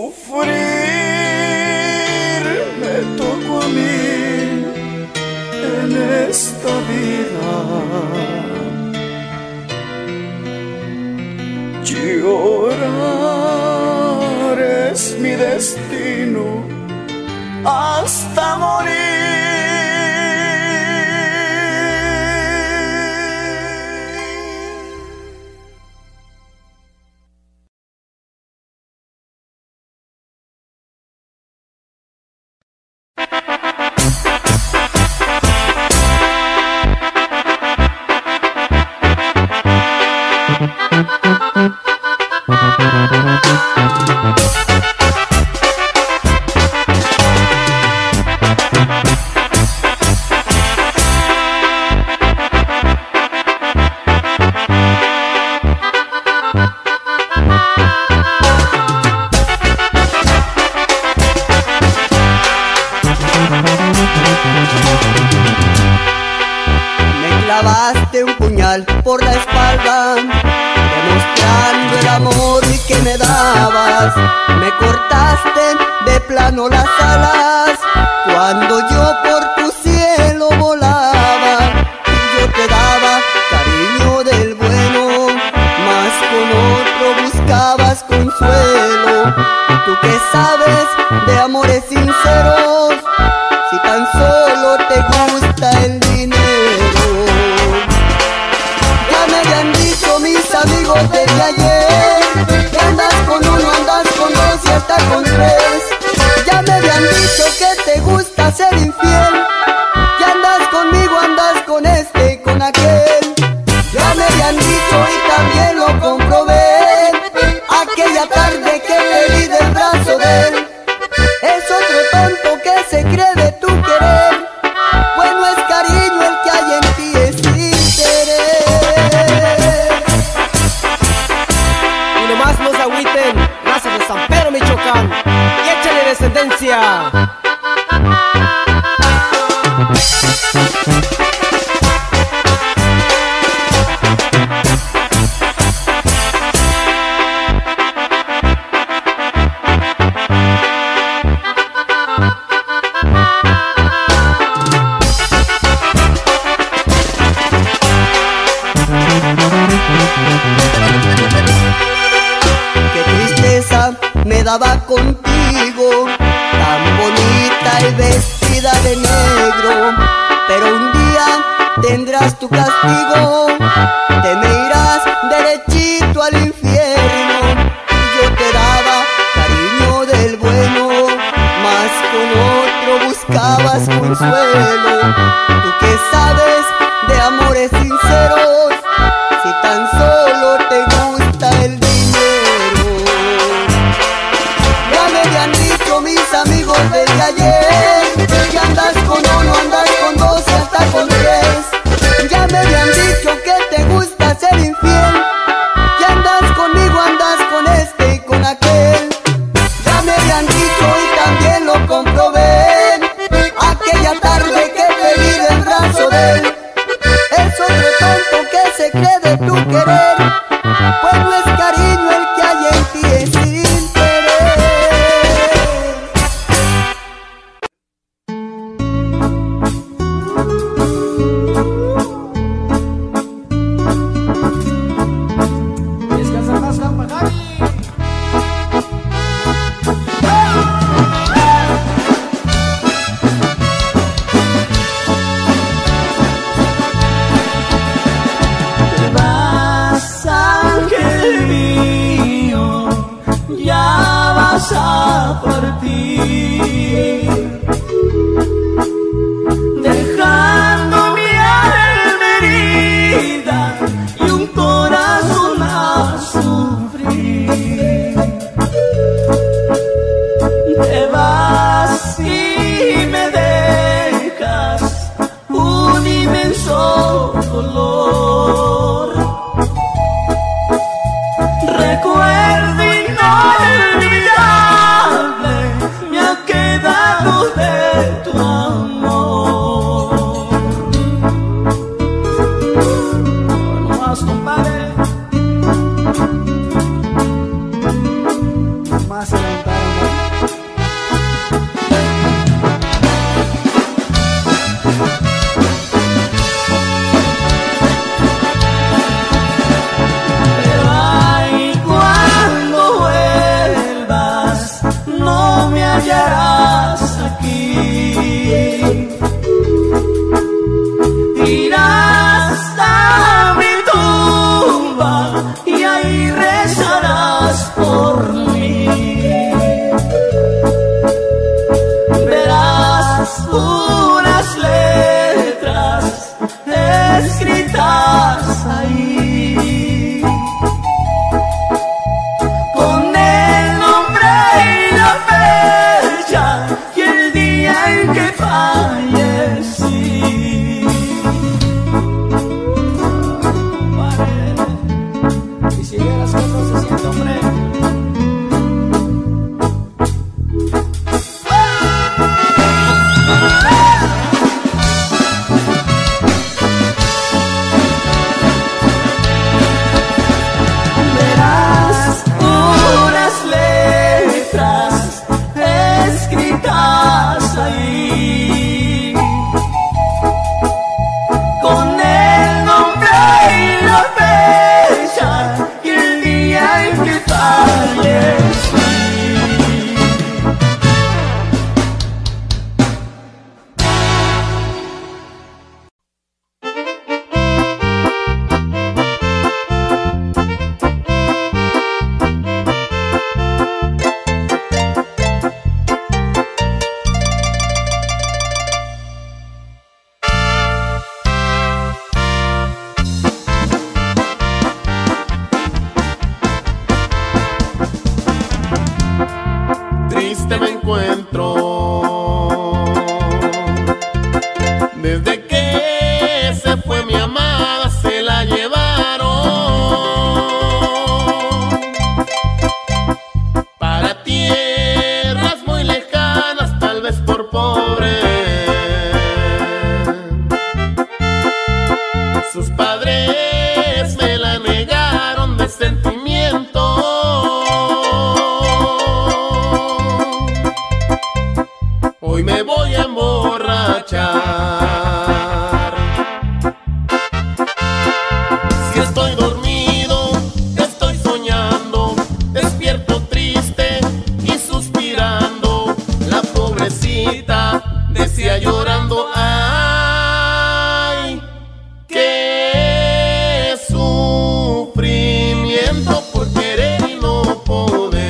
Sufrir me tocó a mí en esta vida. Llorar es mi destino hasta morir. clavaste un puñal por la espalda, demostrando el amor que me dabas. Me cortaste de plano las alas cuando yo por tu cielo volaba. Yo te daba cariño del bueno, mas con otro buscabas consuelo. Tú que sabes de amores sinceros, si tan solo te gusta el dinero. Ya me habían dicho mis amigos desde ayer que andas con uno, andas con dos y hasta con tres. Ya me habían dicho que te gusta ser infiel, que andas conmigo, andas con este y con aquel. Ya me habían dicho y también lo comprobé aquella tarde que te vi del brazo de él. Es otro tonto que se cree de tu querer, pues no es cariño el que hay en ti, es interés. Y nomás no se agüiten, raza de San Pedro, Michoacán, y échale descendencia. Qué tristeza me daba contigo, tan bonita y vestida de negro. Pero un día tendrás tu castigo, te me irás derechito al infierno. Yo te daba cariño del bueno, mas con otro buscabas consuelo. Tú que sabes de amores sinceros, si tan solo te gusta el dinero. Ya me habían dicho mis amigos desde ayer que andas con uno, andas con dos y hasta con tres. Ya me habían dicho que te gusta ser infiel, que andas conmigo, andas con este y con aquel. Ya me habían dicho y también lo comprobé aquella tarde que te vi del brazo de él. Es otro tonto que se cree de tu querer, pues no es cariño el que hay en ti, es interés. Descansa más, Campagari. Te vas, ángel mío, ya vas a partir, dejando mi alma herida y un corazón a sufrir. Te vas y me dejas un inmenso dolor, recuerdo inolvidable, mi aquí. Irás a mi tumba y ahí rezarás por mí. Verás unas letras escritas ahí, con el nombre y la fecha y el día en que fallecí. Y si vieras cómo se siente, hombre. Ahí, con el nombre y la fecha y el día en que fallecí. Triste me encuentro desde que se fue mi amada, se la llevaron para tierras muy lejanas, tal vez por pobre. Sus padres me la negaron de sentimiento. Hoy me voy a emborrachar. Si estoy dormido, estoy soñando, despierto triste y suspirando. La pobrecita decía llorando, ay, qué sufrimiento por querer y no poder.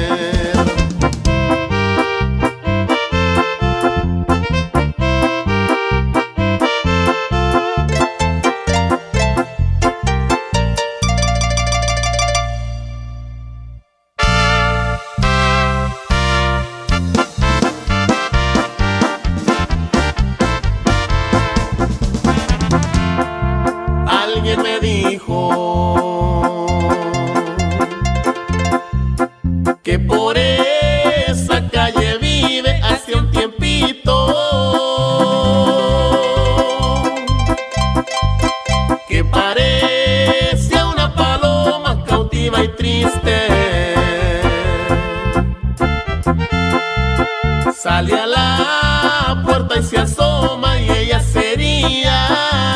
Alguien me dijo que por esa calle vive hace un tiempito, que parece una paloma cautiva y triste. Sale a la puerta y se asoma y ella sería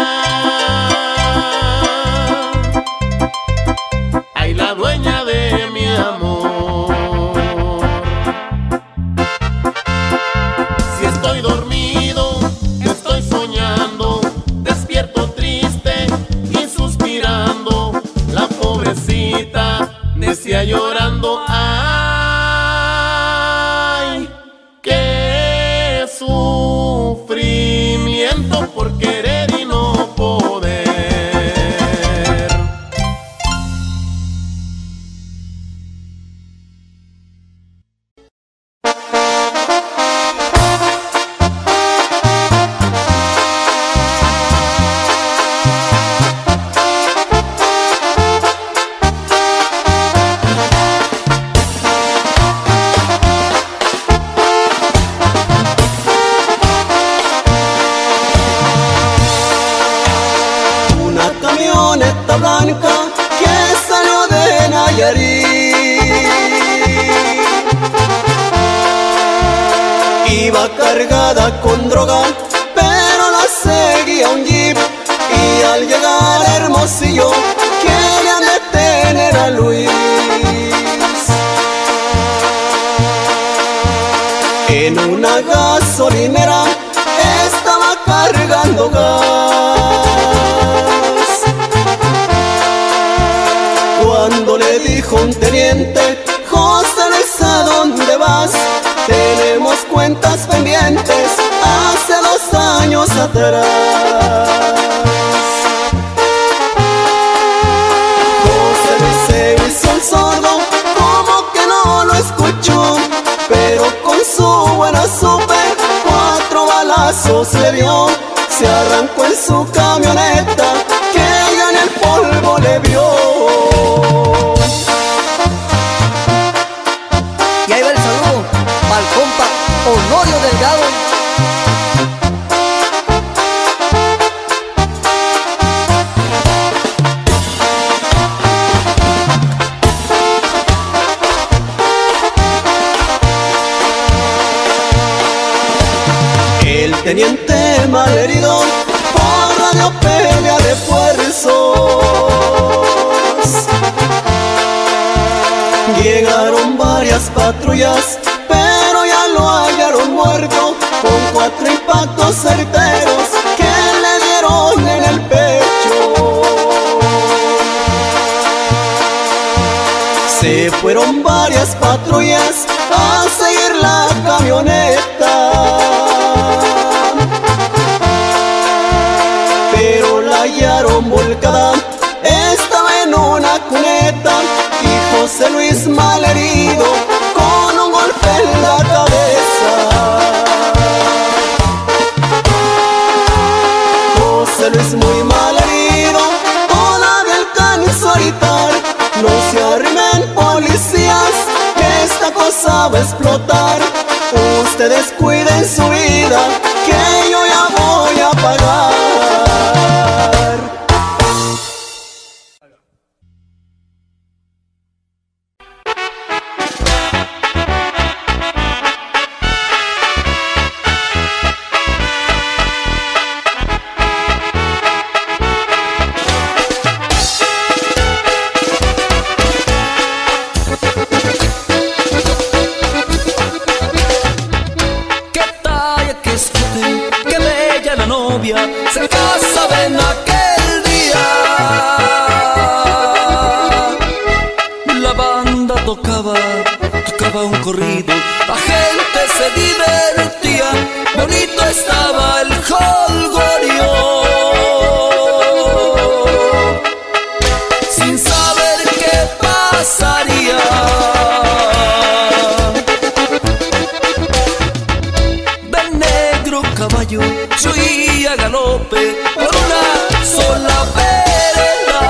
ay, la dueña de mi amor. Si estoy dormido, estoy soñando, despierto triste y suspirando. La pobrecita decía llorando, ay, qué sufrimiento por querer y no poder. Blanca que salió de Nayarit. Iba cargada con droga, pero la seguía un jeep. Y al llegar a Hermosillo querían detener a Luis. En una gasolinera estaba cargando gas, cuando le dijo un teniente: José Luis, ¿a dónde vas? Tenemos cuentas pendientes hace dos años atrás. José Luis se hizo el sordo, como que no lo escuchó, pero con su buena super cuatro balazos le dio. Se arrancó en su camioneta, que ella en el polvo le vio. Y ahí va el saludo pa'l compa Honorio Delgado. El teniente malherido por radiopedia de esfuerzos. Llegaron varias patrullas, pero ya lo hallaron muerto, con cuatro impactos certeros que le dieron en el pecho. Se fueron varias patrullas a seguir la camioneta, pero la hallaron volcada, estaba en una cuneta, y José Luis malherido con un golpe en la cabeza. José Luis muy malherido, todavía alcanzó a gritar: no se arrimen policías, que esta cosa va a explotar. Ustedes cuiden su vida, que yo ya voy a pagar. Se casaba en aquel día. La banda tocaba, tocaba un corrido, la gente se divertía, bonito estaba el jolgorio. Sin saber qué pasaría, del negro caballo yo a galope por una sola vereda.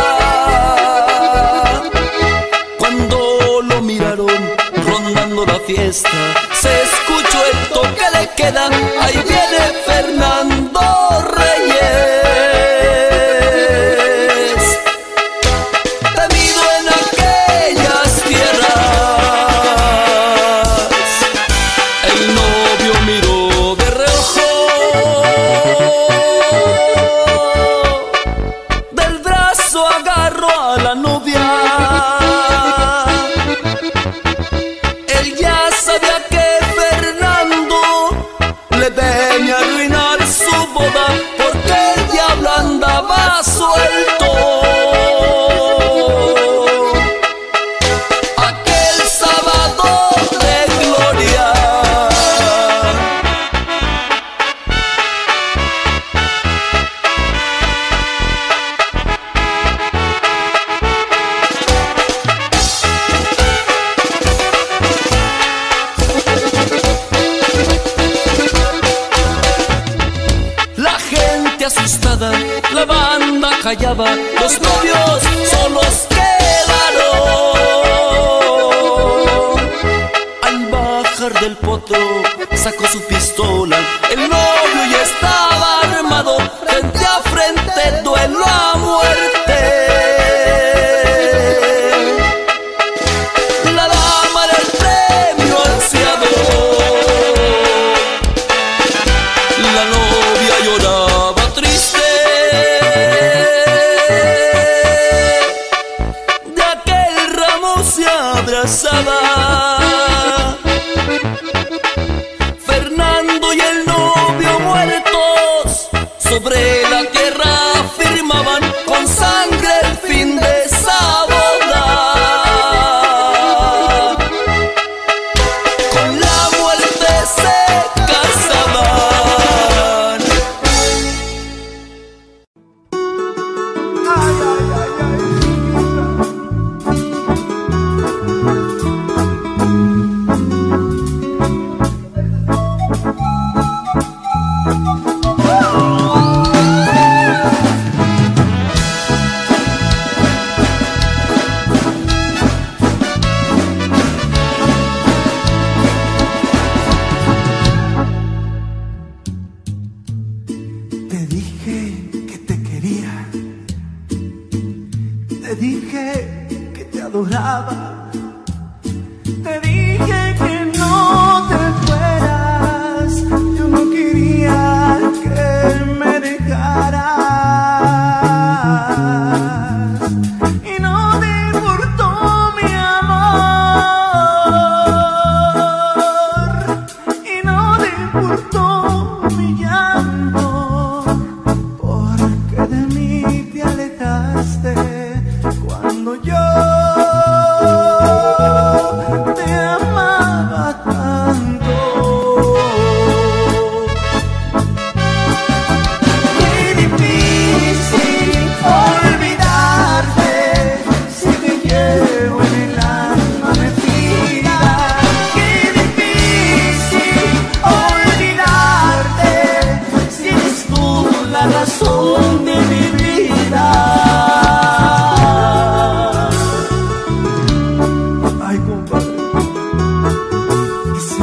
Cuando lo miraron rondando la fiesta, se escuchó el toque de queda: ahí viene Fernando Reyes, temido en aquellas tierras. El novio miró de reojo, del brazo agarró a la novia. Él ya sabía que Fernando le venía a arruinar su boda, porque el diablo andaba suelto. Aquel sábado de gloria, asustada, la banda callaba, los novios solos quedaron. Al bajar del potro sacó su pistola, el novio ya estaba armado, frente a frente, duelo a muerte. La dama era el premio ansiado, la novia lloraba triste, de aquel ramo se abrazaba.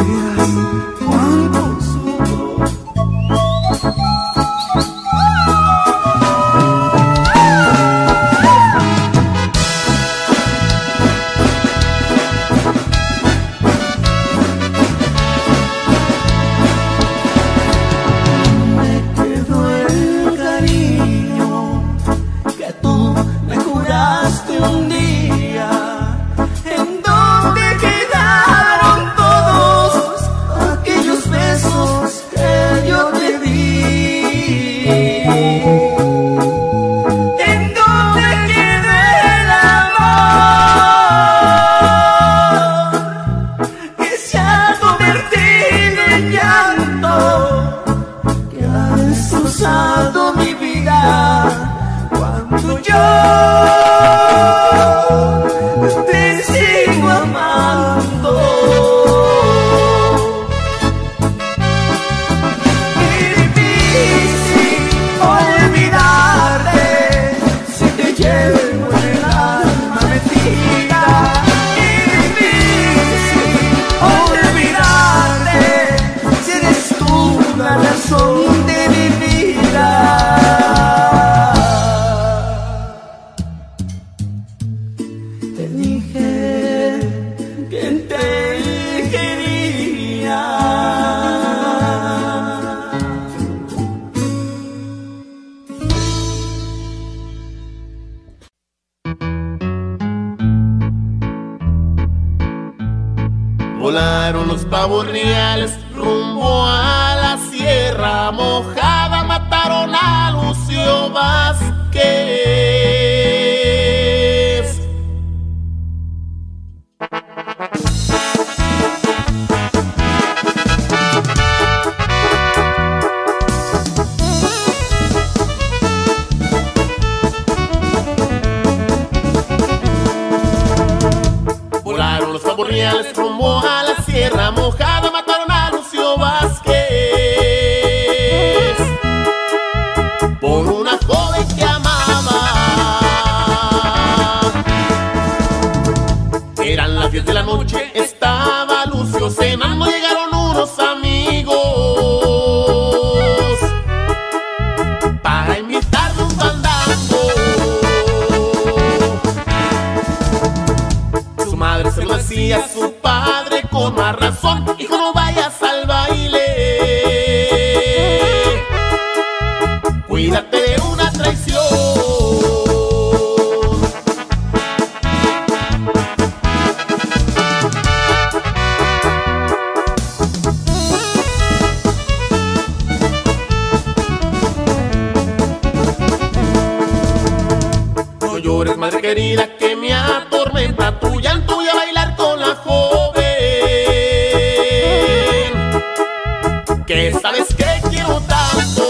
supieras cuánto sufro. Volaron los pavos reales rumbo a la Sierra Mojada, mataron a Lucio Vázquez. Volaron los pavos reales rumbo a la Sierra Mojada, mataron a Lucio Vázquez por una joven que amaba. Eran las diez de la noche, estaba Lucio cenando, llegaron unos amigos para invitarle un fandango. Su madre se lo decía a su padre con más razón: hijo, no vayas al baile, cuídate de una traición. No llores, madre querida, que me atormenta tu llanto, voy a bailar con la joven, que sabes que quiero tanto.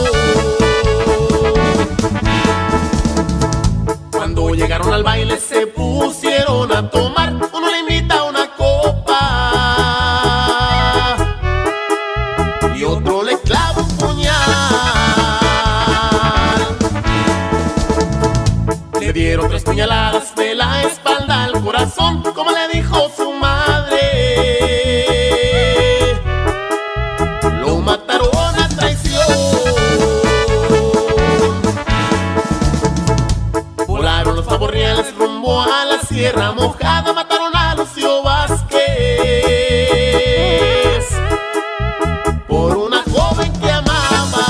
Cuando llegaron al baile se pusieron a tomar, uno le invita una copa y otro le clava un puñal. Le dieron tres puñaladas de la espalda al corazón, como le dijo su madre. Lo mataron a traición. Volaron los pavos reales rumbo a la Sierra Mojada, mataron a Lucio Vázquez por una joven que amaba.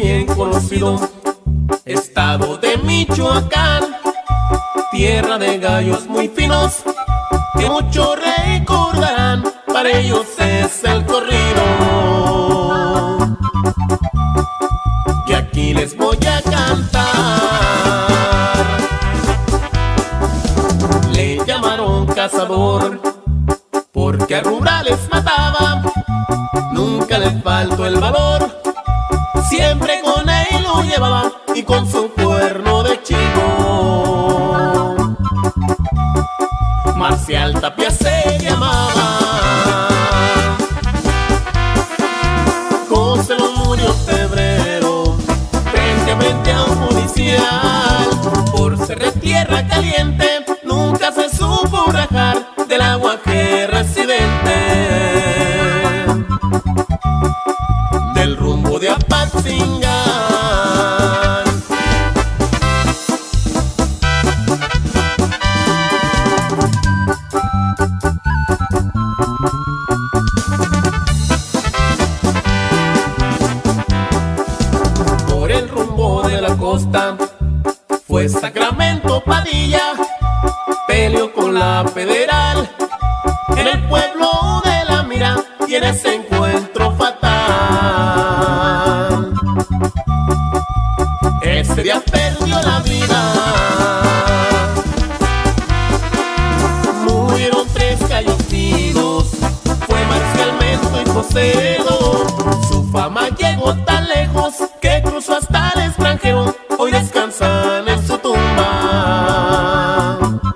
bien conocido, estado de Michoacán, tierra de gallos muy finos, que muchos recordarán, para ellos es el corrido, que aquí les voy a cantar. Le llamaron cazador, porque a rurales mataba, nunca le faltó el valor, siempre con él lo llevaba y con su cuerno de chivo. Marcial Tapia se llamaba, José lo murió febrero, frente a frente a un policial, por ser de tierra caliente, nunca se supo rajar del agua que residente, del rumbo de Apatzingán. Por el rumbo de la costa fue Sacramento Padilla, peleó con la federal en el pueblo de La Mira, y en ese encuentro fatal ese día perdió la vida. Murieron tres gallos, fue Marcial Mento y Josélo. Su fama llegó tan lejos que cruzó hasta el extranjero, hoy descansan en su tumba,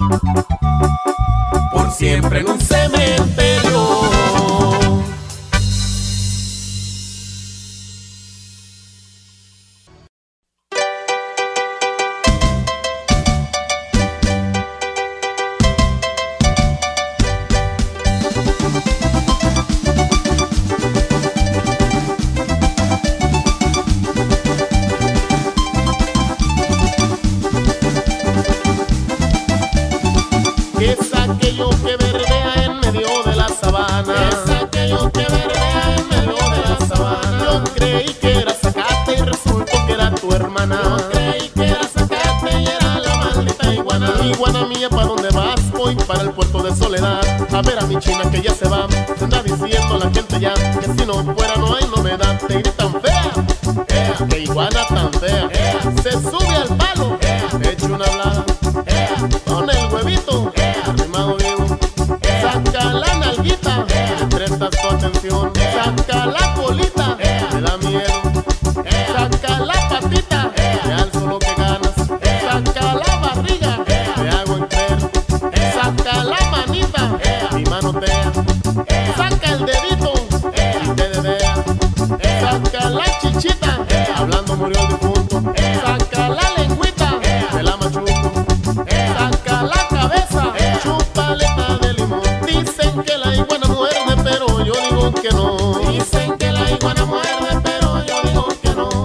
por siempre en un cementerio. Es aquello que verdea en medio de la sabana, es aquello que verdea en medio de la sabana. Yo creí que era zacate y resultó que era tu hermana. Yo creí que era zacate y era la maldita iguana. Iguana mía, ¿pa' dónde vas? Voy para el puerto de Soledad, a ver a mi china que ya se va. Se anda diciendo la gente ya que si no fuera no hay novedad. Te gritan fea, ea, que iguana tan fea, ea, se sube al palo, ea, echa una hablada, ea, con el huevito, arrimado vivo, saca la nalguita, le prestas tu atención, saca la colita, me da miedo, saca la patita, te alzo lo que ganas, saca la barriga, te hago entrer, saca la manita, mi manotea, saca el dedito y te dedea, saca la chichita, hablando murió el difunto, saca la lengüita, te la machuco, saca la cabeza, chupaleta de limón. Dicen que la iguana muerde, pero yo digo que no. Dicen que la iguana muerde, pero yo digo que no.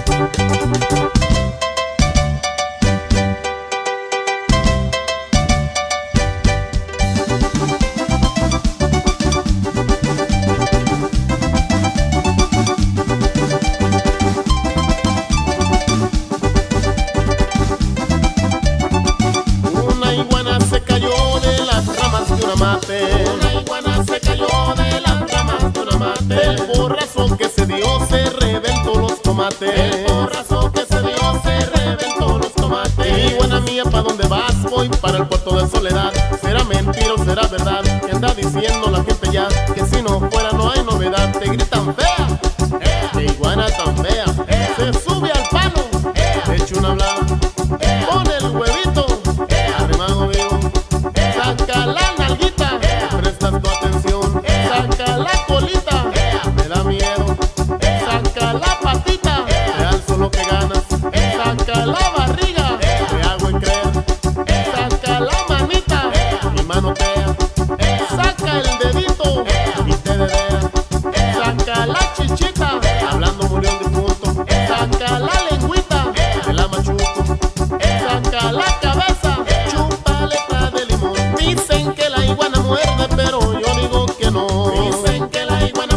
Una iguana se cayó de las ramas de una mate. Una iguana se cayó de las ramas de una mate. El borrazo que se dio se reventó los tomates. El borrazo que se dio se reventó los tomates. Iguana mía, ¿pa' dónde vas? Voy para el puerto de Soledad. ¿Será mentira o será verdad? Que anda diciendo la gente ya que si no fuera no hay novedad. Te gritan fea, ea, que iguana tan fea, ea, se sube al palo, ea, echa una hablada, ea, pon el huevito, ea, arrimado vivo, ea, saca la nalguita, ea, prestas tu atención, ea, saca la colita, ea, me da miedo, ea, saca la patita, ea, te alzo lo que ganas, ea, saca la barriga, ea, te hago en creer, ea, saca la manita, ea, mi manotea, ea, saca el dedito, ea, y te dedea, ea, saca la chichita, ea, hablando murió el difunto, ea, saca la lengüita, ea, te la machuco, ea, saca la cabeza, ea, chupaleta de limón. Dicen que la iguana muerde, pero yo digo que no. Dicen que la iguana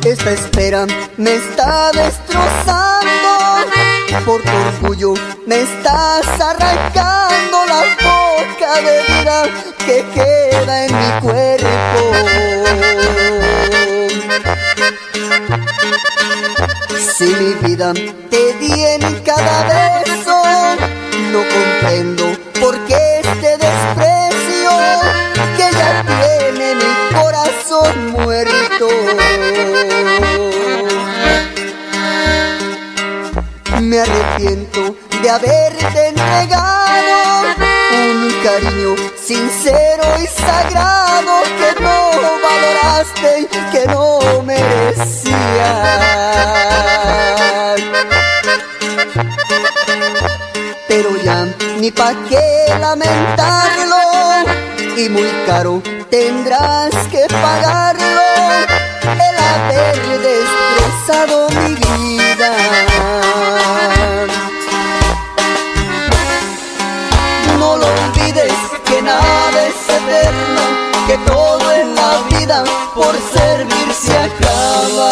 Esta espera me está destrozando, por tu orgullo me estás arrancando la poca de vida que queda en mi cuerpo. Si mi vida te di en cada beso, no comprendo por qué este desprecio que ya tiene mi corazón muerto. Me arrepiento de haberte entregado un cariño sincero y sagrado que no valoraste y que no merecías. Pero ya ni pa' qué lamentarlo, y muy caro tendrás que pagarlo, el haber destrozado mi vida. No lo olvides que nada es eterno, que todo en la vida por servir se acaba.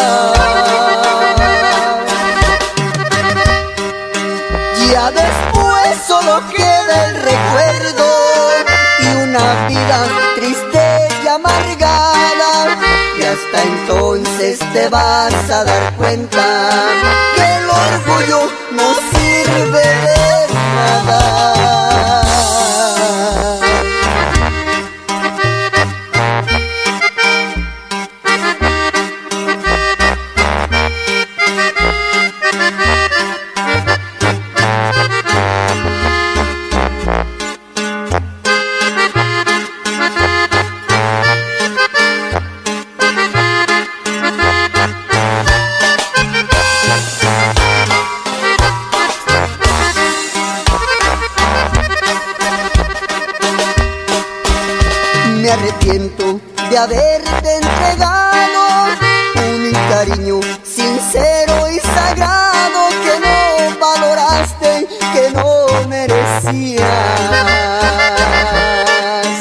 Ya después solo queda el recuerdo y una vida triste y amargada, y hasta entonces te vas a dar cuenta que el orgullo no sirve de nada. Me arrepiento de haberte entregado un cariño sincero y sagrado que no valoraste, que no merecías.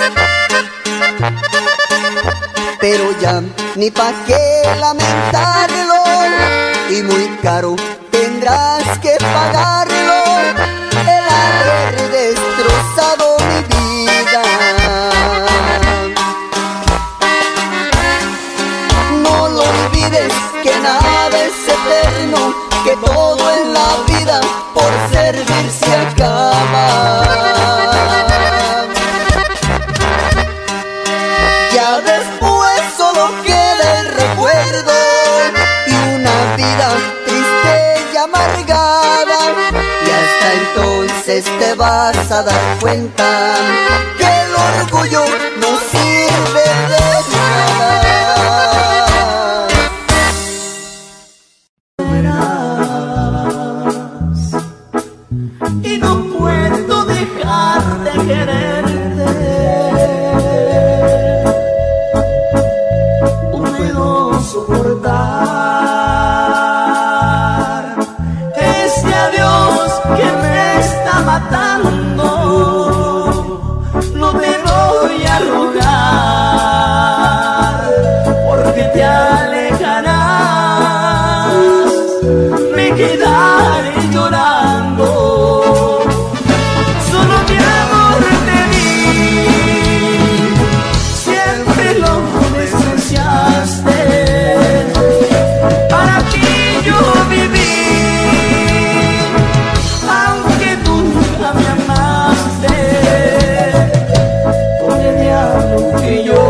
Pero ya ni pa' qué lamentarlo, y muy caro tendrás que pagarlo, el haber destrozado mi vida. No lo olvides que nada es eterno, que todo en la vida por servir se acaba. Ya después solo queda el recuerdo y una vida triste y amargada, y hasta entonces te vas a dar cuenta que el orgullo no sirve de nada. Y no puedo dejar de quererte, no puedo soportar este adiós que me está matando. No te voy a rogar porque te alejarás, me quedaré llorando. Solo mi amor te di, siempre lo despreciaste. Para ti yo viví, aunque tú nunca me amaste. Tú eres diablo que yo,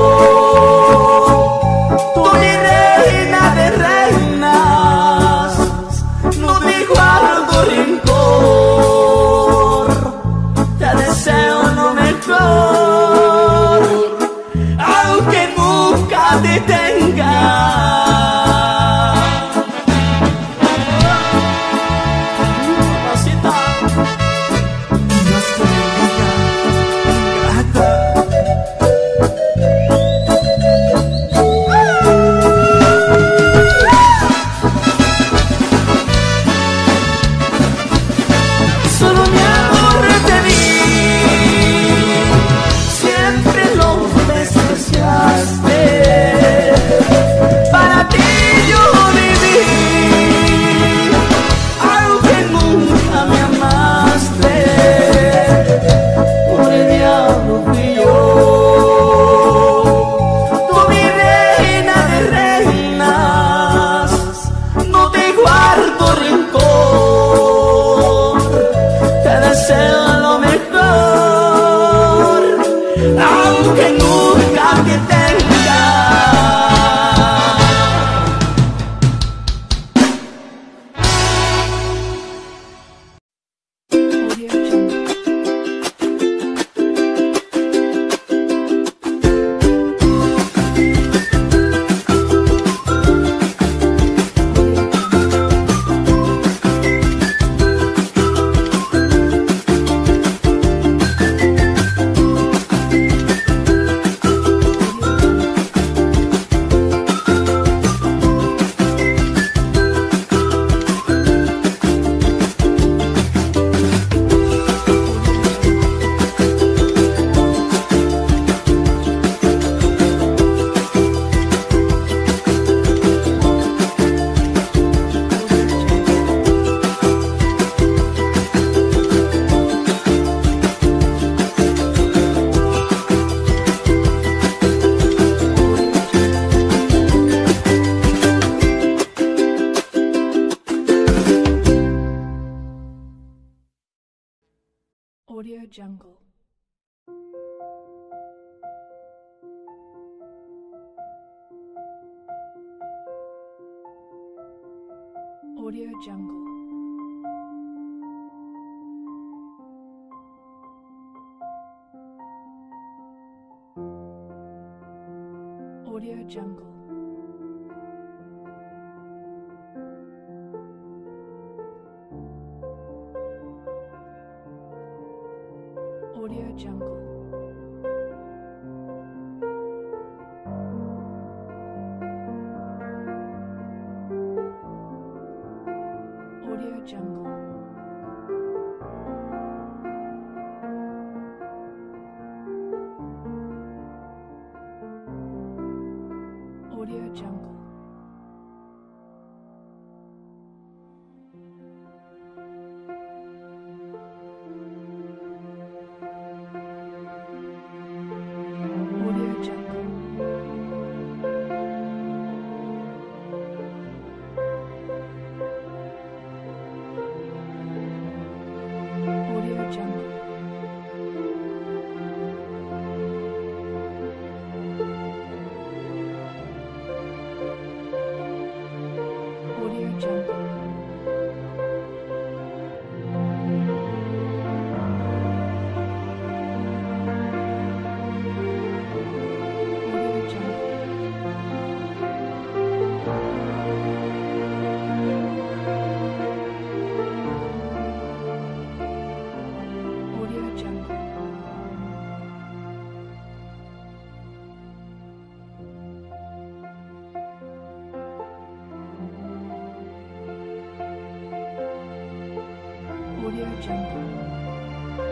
tú eres reina de reinas, no te guardo rencor, te deseo lo mejor, aunque nunca te tenga. Mamacita, Dios te bendiga, ingrata. Solo mi amor te di, siempre lo despreciaste. Audio Jungle. Audio Jungle. Audio Jungle. Audio Jungle. Audio Jungle. Audio Jungle. Audio Jungle. Audio Jungle. Audio Jungle. Audio Jungle. Audio Jungle. Audio Jungle.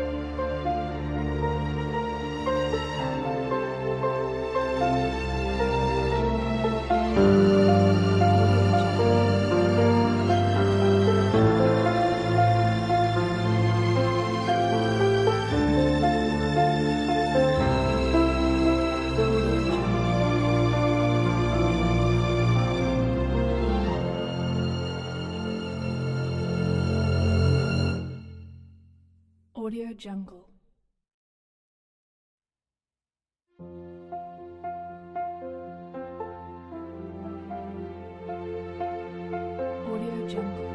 Audio Jungle. Audio Jungle.